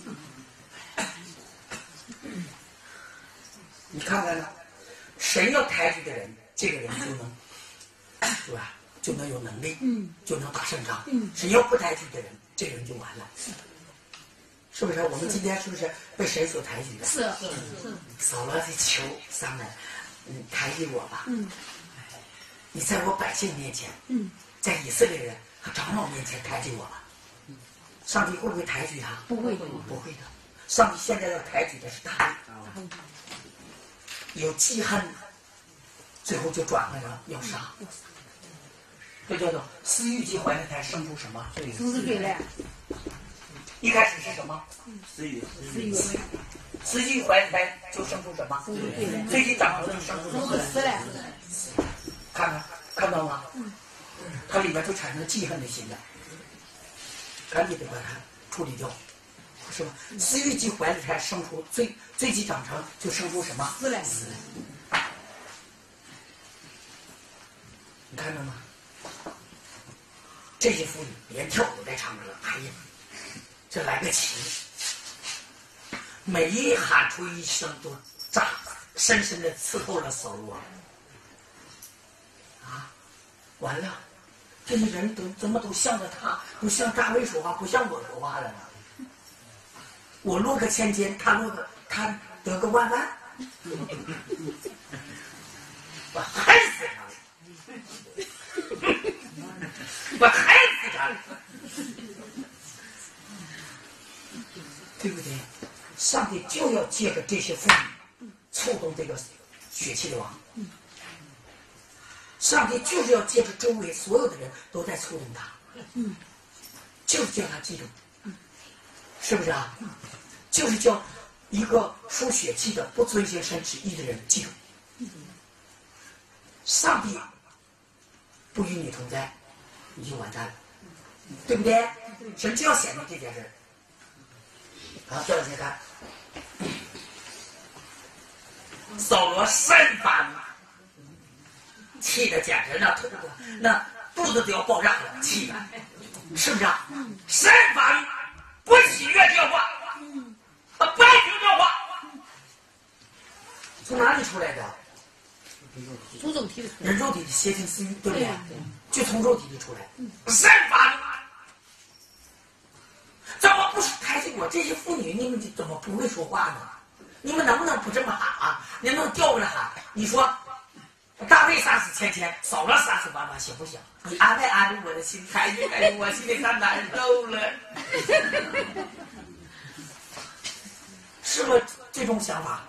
你看看呢，神要抬举的人，这个人就能，是吧？就能有能力，就能打胜仗。神要不抬举的人，这个人就完了，是不是？我们今天是不是被神所抬举的？是。扫罗在求撒母耳，抬举我吧。你在我百姓面前，在以色列人和长老面前抬举我吧。上帝会不会抬举他？不会的。上帝现在要抬举的是大卫。有记恨， 最后就转回来了，要杀。这叫做私欲即怀的胎生出什么？ 生出罪来。 一开始是什么？私欲怀的胎就生出什么？最近长成就生出什么？ 死来。 看到吗？它里面就产生记恨的心了，赶紧得把它处理掉，是吧？私欲即怀的胎生出最即长成就生出什么？ 死来。 你看到吗？这些妇女连跳都在唱歌，哎呀，这来个齐，每一喊出一声都深深的刺透了扫罗。完了，这些人怎么都向着他，都向大卫说话，不向我说话了呢？我落个千千，他得个万万，我害死他了！我害死他了，对不对？上帝就要借着这些妇女触动这个血气的王。上帝就是要借着周围所有的人都在触动他，就是叫他记住，是不是啊？就是叫一个属血气的、不遵行神旨意的人记住，上帝不与你同在，你就完蛋了，对不对？神就要显明这件事。好，再往前看，扫罗甚发怒。气的简直那肚子都要爆炸了，气的，是不是啊？甚发怒，不喜悦这话，不爱听这话，从哪里出来的？ 从肉体里出来。 人肉体的邪情私欲，对不对？就从肉体里出来，甚发怒。怎么不是抬起我这些妇女？你们怎么不会说话呢？你们能不能不这么喊啊？你能调过来喊？你说。大卫杀死千千，扫罗杀死万万，行不行？你安慰安慰我的心，开心开心，我心里可难受了，是不是这种想法？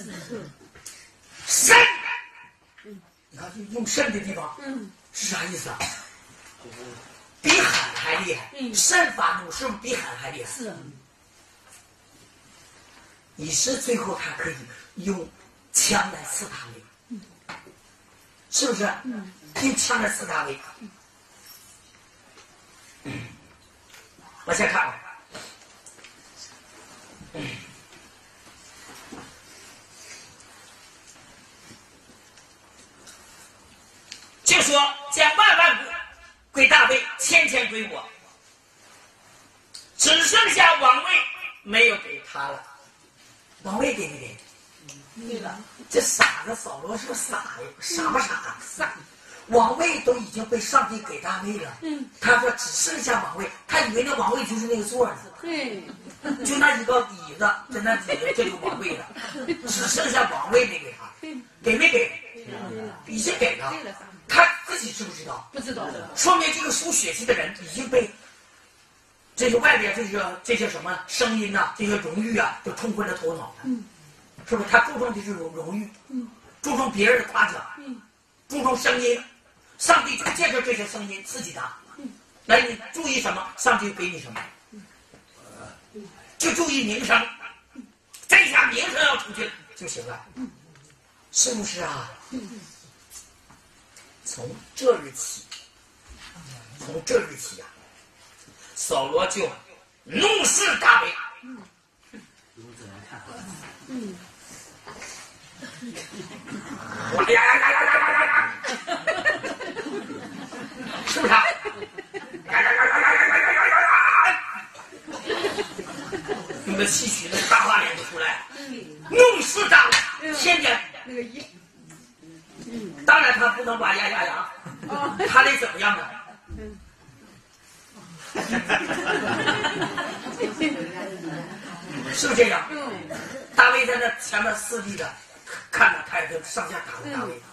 肾，你看用肾的地方，是啥意思啊？比喊还厉害，肾发怒是不是比喊还厉害？ 是。 以是最后他可以用枪来刺大卫。是不是？用枪来刺大卫。我先看看。就说将万万归大卫，千千归我，只剩下王位没有给他了。王位给没给？ 对了， 这傻子扫罗是个傻呀，傻不傻？傻，王位都已经被上帝给大卫了。他说只剩下王位，他以为那王位就是那个座呢。 对， 就那一个椅子，在那底下这就王位了，只剩下王位没给他，给没给？已经给了。他自己知不知道？ 不知道。 说明这个属血气的人已经被这些外边这些什么声音呐、这些荣誉啊，都冲昏了头脑了。是不是？他注重的是荣誉，注重别人的夸奖，注重声音。上帝就借着这些声音刺激他。那你注意什么，上帝就给你什么。就注意名声，这下名声要出去就行了，是不是啊？从这日起啊，扫罗就怒视大卫。呀呀呀呀呀呀呀呀！是不是啊？呀呀呀呀呀呀呀呀呀！用的戏曲那个大花脸就出来，怒视大卫，天天那个一， 当然他不能把呀呀呀，他得怎么样呢？是不是这样？大卫在那前面肆意的看着他上下打大卫，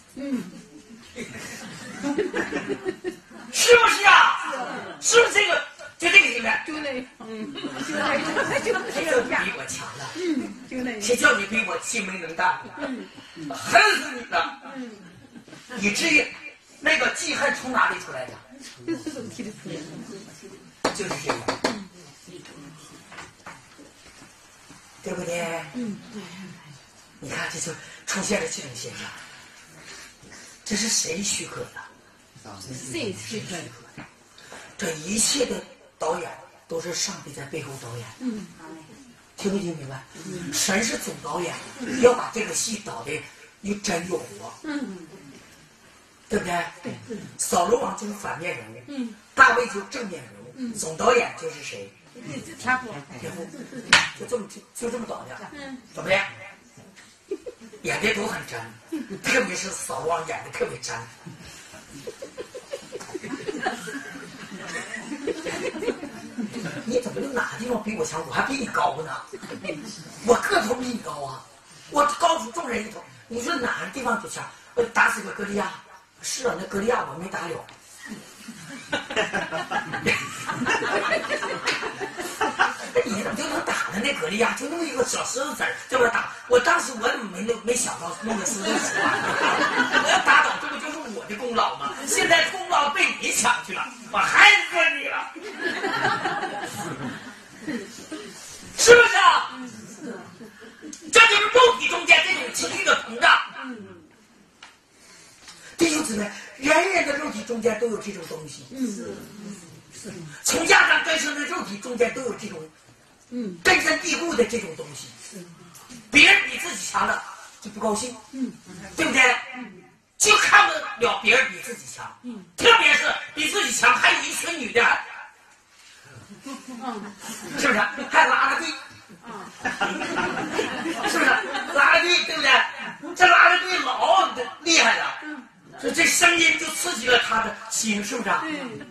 是不是啊？是不是这个就这个应该？ 就那，就那，就那比我强了， 就那。 谁叫你比我气没能干？恨死你了！以至于那个记恨从哪里出来的？就是这样，对不对？你看，这就出现了这种现象。这是谁许可的？ 谁许可的？ 这一切的导演都是上帝在背后导演。听没听明白？神是总导演，要把这个戏导的又真又活。对不对？扫罗王就是反面人物，大卫就是正面人物，总导演就是谁？ 天父， 就这么导的，怎么样？演的都很真，特别是扫罗王演的特别真。你怎么就哪个地方比我强？我还比你高呢，我个头比你高啊，我高出众人一头。你说哪个地方就强？我打死个歌利亚。是啊，那歌利亚我没打了。你怎么就能打的那歌利亚？就那么一个小石头子儿，这么打。我当时我怎么没想到弄个石头子儿？我要打倒，这不就是我的功劳吗？现在功劳被你抢去了，我害死你了，是不是啊？这就是肉体中间这种情绪的膨胀。弟兄姊妹，人人的肉体中间都有这种东西。从亚当根生的肉体中间都有这种根深蒂固的这种东西。别人比自己强了就不高兴，对不对？就看不了别人比自己强，特别是比自己强还有一群女的，是不是？还拉拉队，是不是？拉拉队，对不对？这拉拉队老厉害了。这声音就刺激了他的心，是不是？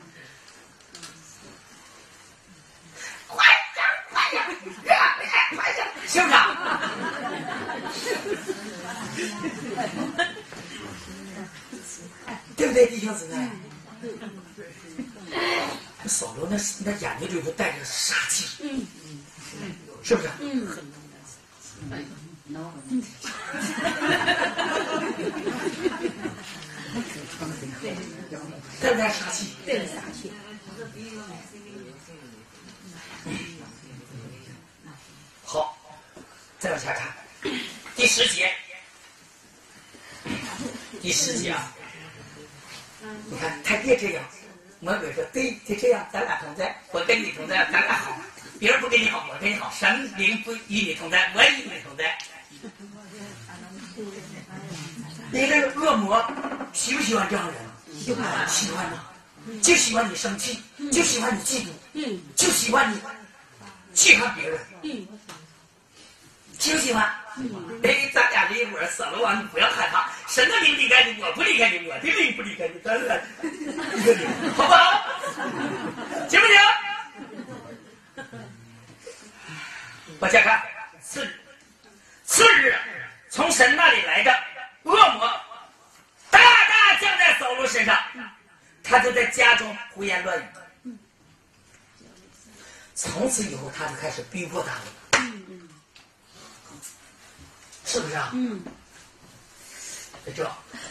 快点，快点，热烈，快点，是不是？对不对，弟兄姊妹？扫罗那眼睛里头带着杀气，是不是？带不带杀气？ 带杀气。 好，再往下看，第10节。第10节啊，你看他别这样，魔鬼说对，就这样，咱俩同在，我跟你同在，咱俩好。别人不跟你好，我跟你好，神灵不与你同在，我与你同在。你这个恶魔喜不喜欢这样的人？喜欢呐，就喜欢你生气，就喜欢你嫉妒，就喜欢你气看别人，喜不喜欢？哎，咱俩这一伙扫罗王，你不要害怕，神的灵离开你，我不离开你，我的灵不离开你，咱俩一个灵，好不好？行不行？往下看，次日，从神那里来的恶魔大大降在扫罗身上，他就在家中胡言乱语。从此以后，他就开始逼迫大卫，是不是啊？在这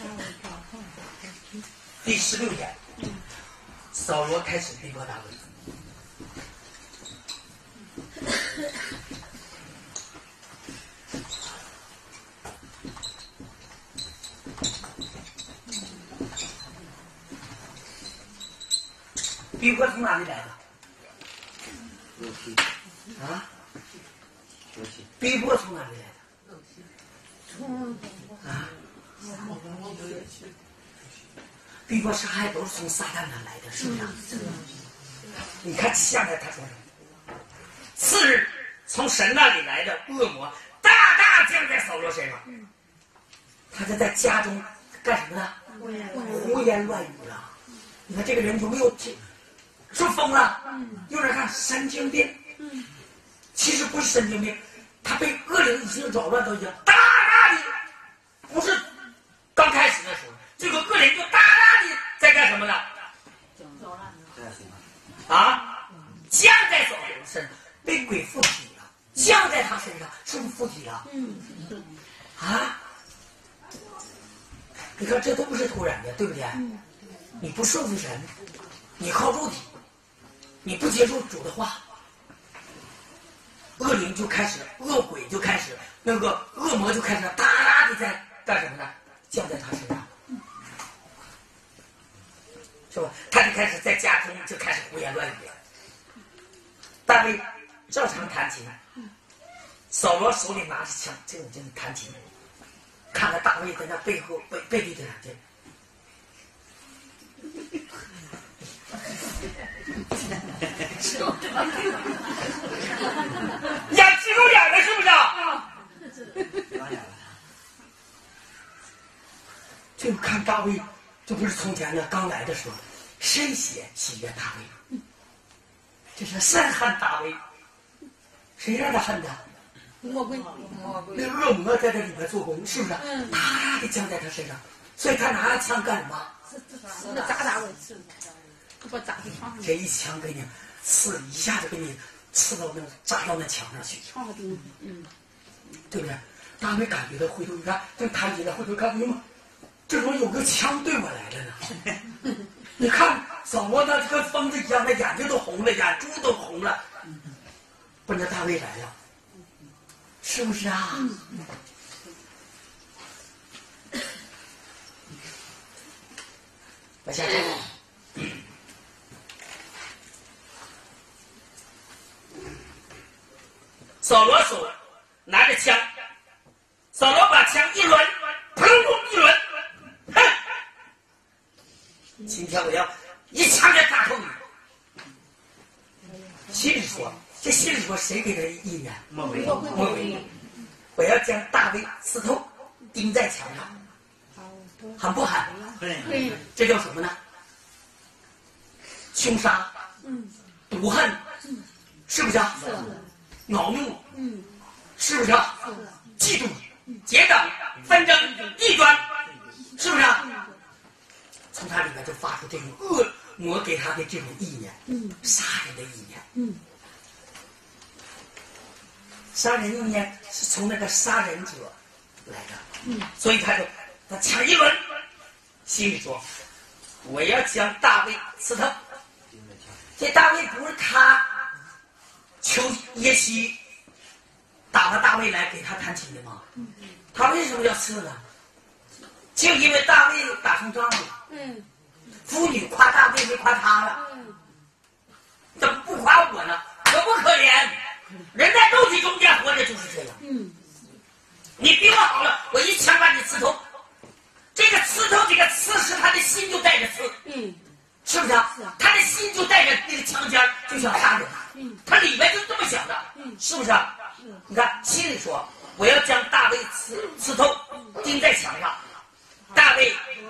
第16节，扫罗开始逼迫大卫。逼迫从哪里来的？啊？逼迫从哪里来的？啊？逼迫杀害都是从撒旦那来的，是不是？你看下面他说什么？次日，从神那里来的恶魔大大降在扫罗身上，他就在家中干什么呢？胡言乱语了。你看这个人有没有是疯了？有人看神经病。其实不是神经病，他被恶灵已经扰乱到已经大大的，不是刚开始的时候，这个恶灵就大大的在干什么呢？啊，降在扫罗身上，被鬼附体了，降在他身上，是不是附体了？ 嗯， 啊，你看这都不是突然的，对不对？你不顺服神，你靠肉体，你不接受主的话，恶灵就开始，恶鬼就开始，那个恶魔就开始哒哒的在干什么呢？降在他身上，是吧？他就开始在家中就开始胡言乱语。大卫照常弹琴，扫罗手里拿着枪，这种就是弹琴。看到大卫在那背后背对着他，这演激动眼了，是不是啊？就看大卫，这不是从前呢刚来的时候，深显喜悦大卫，这是深恨大卫。谁让他恨的？ 魔鬼， 那恶魔在这里面做工，是不是？啪的降在他身上，所以他拿着枪干什么？ 那扎大卫，把扎在床上。 这一枪给你刺，一下就给你刺到那扎到那墙上去， 床上钉， 对不对？大卫感觉到回头一看，正弹起来，回头看，哎呀妈，这怎么有个枪对我来了呢？你看扫罗那跟疯子一样，那眼睛都红了，眼珠都红了，奔着大卫来了，是不是啊？往下看，扫罗手拿着枪，扫罗把枪一抡，砰砰一抡，哼！今天我要一枪给打透你。心里说，这心里说谁给他意念？魔鬼。我要将大卫刺透，钉在墙上，狠不狠？这叫什么呢？凶杀，毒恨，是不是啊？恼怒，是不是啊？嫉妒、结党、纷争、异端，是不是啊？从他里面就发出这种恶魔给他的这种意念，杀人的意念。杀人意念是从那个杀人者来的，所以他枪一抡，心里说：“我要将大卫刺透。”这大卫不是他求耶西打发大卫来给他弹琴的吗？他为什么要刺呢？就因为大卫打胜仗了。妇女夸大卫没夸他了，怎么不夸我呢？可不可怜？人在肉体中间活着就是这样。你比我好了，我一枪把你刺透。这个刺透，这个刺是他的心就带着刺，是不是啊？他的心就带着那个枪尖，就想杀人。他里面就这么想的，是不是啊？你看心里说，我要将大卫刺透，钉在墙上。大卫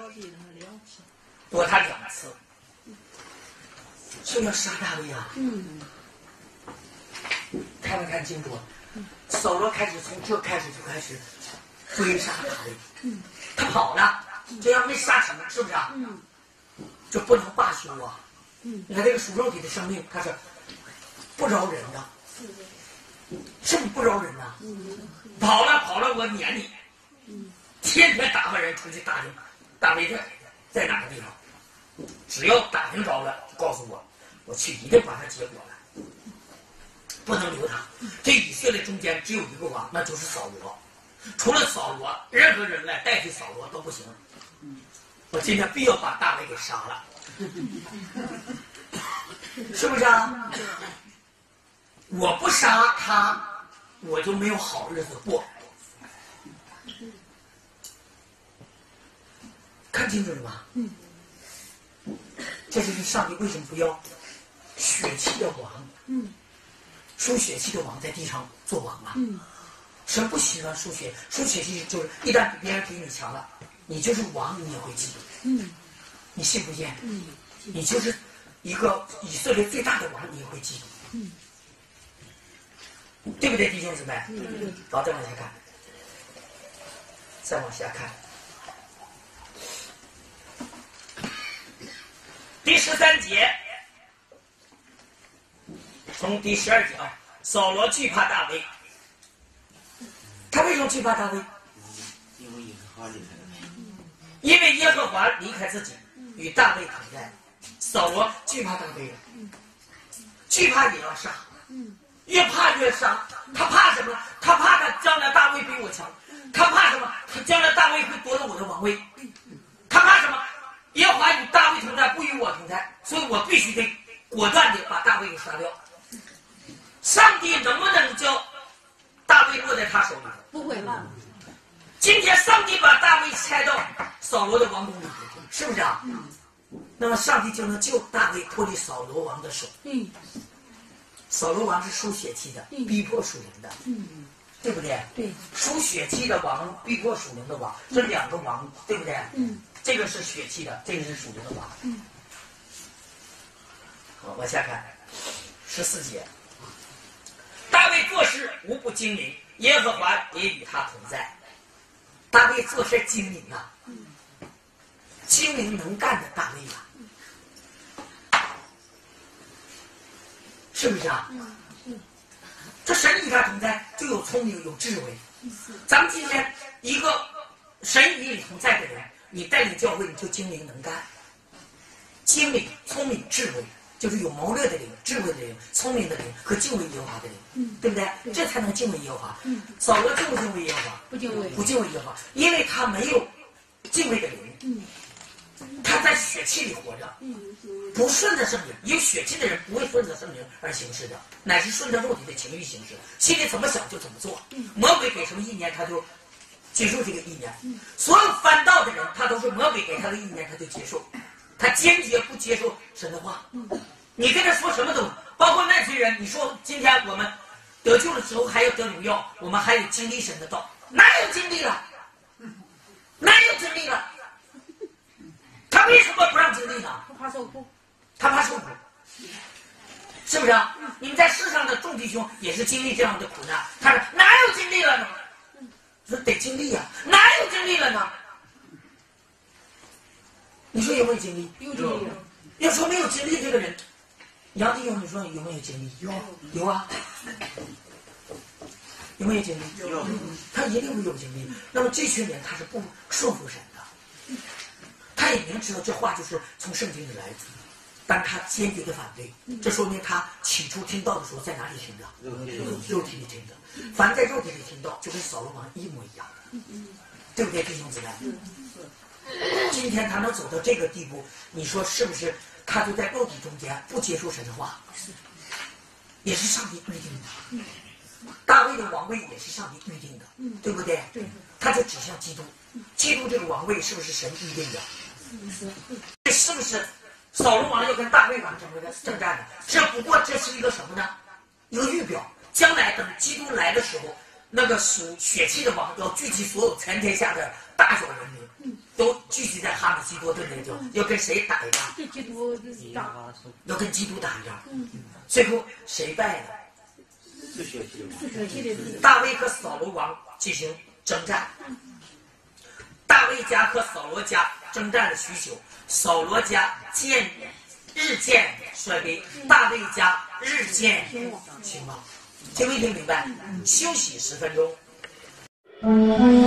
躲他2次，就要杀大卫啊！看没看清楚？扫罗开始从这开始就开始追杀大卫，他跑了，这样没杀成，是不是啊？这不能罢休啊！你看这个属肉体的生命，他是不饶人的，是不是不饶人呐？跑了，我撵你！天天打发人出去打听大卫在哪个地方，只要打听着了，就告诉我，我去一定把他结果了，不能留他。这以色列中间只有一个王，那就是扫罗，除了扫罗，任何人来代替扫罗都不行。我今天必要把大卫给杀了，是不是啊？我不杀他，我就没有好日子过。看清楚了吧？这就是上帝为什么不要血气的王？属血气的王在地上做王啊？神不喜欢属血气，就是一旦别人比你强了，你就是王，你也会嫉妒。你信不信？你就是一个以色列最大的王，你也会嫉妒。对不对，弟兄姊妹？好，再往下看，再往下看。第13节，从第12节啊，扫罗惧怕大卫， 他为什么惧怕大卫？ 因为耶和华离开了因为耶和华离开自己，与大卫同在。扫罗惧怕大卫了，惧怕也要杀，越怕越杀。他怕什么？他怕他将来大卫比我强。他怕什么？他将来大卫会夺了我的王位。他怕什么？耶和华与大卫同在，不与我同在，所以我必须得果断地把大卫给杀掉。上帝能不能叫大卫落在他手里？ 不会吧？ 今天上帝把大卫拆到扫罗的王宫里，是不是啊？那么上帝就能救大卫脱离扫罗王的手。扫罗王是属血气的，逼迫属灵的，对不对？ 对。 属血气的王逼迫属灵的王，这两个王，对不对？这个是血气的，这个是属灵的王。好，往下看14节。大卫做事无不精明，耶和华也与他同在。大卫做事精明啊，精明能干的大卫啊，是不是啊？这神与他同在，就有聪明有智慧。咱们今天一个神与你同在的人，你带领教会，你就精明能干。精明、聪明、智慧，就是有谋略的灵、智慧的灵、聪明的灵和敬畏耶和华的灵，对不对？这才能敬畏耶和华。扫罗敬不敬畏耶和华？ 不敬畏， 不敬畏耶和华，因为他没有敬畏的灵。他在血气里活着，不顺着圣灵。有血气的人不会顺着圣灵而行事的，乃是顺着肉体的情欲行事，心里怎么想就怎么做。魔鬼给什么意念，他就接受这个意念。所有翻道的人，他都是魔鬼给他的意念，他就接受。他坚决不接受神的话。你跟他说什么都，包括那些人，你说今天我们得救的时候还要得荣耀，我们还有经历神的道，哪有经历了？哪有经历了？他为什么不让经历呢？ 不怕受苦， 他怕受苦，是不是啊？你们在世上的众弟兄也是经历这样的苦难，他说哪有经历了呢？说得经历呀，哪有经历了呢？你说有没有经历？ 有经历。 要说没有经历这个人，杨弟兄，你说有没有经历？有啊。有没有经历？ 有。 他一定会有经历。那么这群人他是不顺服神的，他也明知道这话就是从圣经里来的，但他坚决的反对。这说明他起初听到的时候在哪里听的？肉体里听的。凡在肉体里听到，就跟扫罗王一模一样的，对不对，弟兄姊妹？今天他能走到这个地步，你说是不是？他就在肉体中间不接受神的话，也是上帝预定的。大卫的王位也是上帝预定的，对不对？ 对。 他就指向基督，基督这个王位是不是神预定的？这是不是扫罗王要跟大卫王征战的？这是一个什么呢？一个预表，将来等基督来的时候，那个属血气的王要聚集所有全天下的大小人民，都聚集在哈姆西多顿那地方，要跟谁打一仗？ 跟基督打， 要跟基督打一仗。最后谁败了？ 是血气的。 大卫和扫罗王进行征战，大卫家和扫罗家征战了许久，扫罗家日渐衰微，大卫家日渐兴旺。听没听明白？休息10分钟。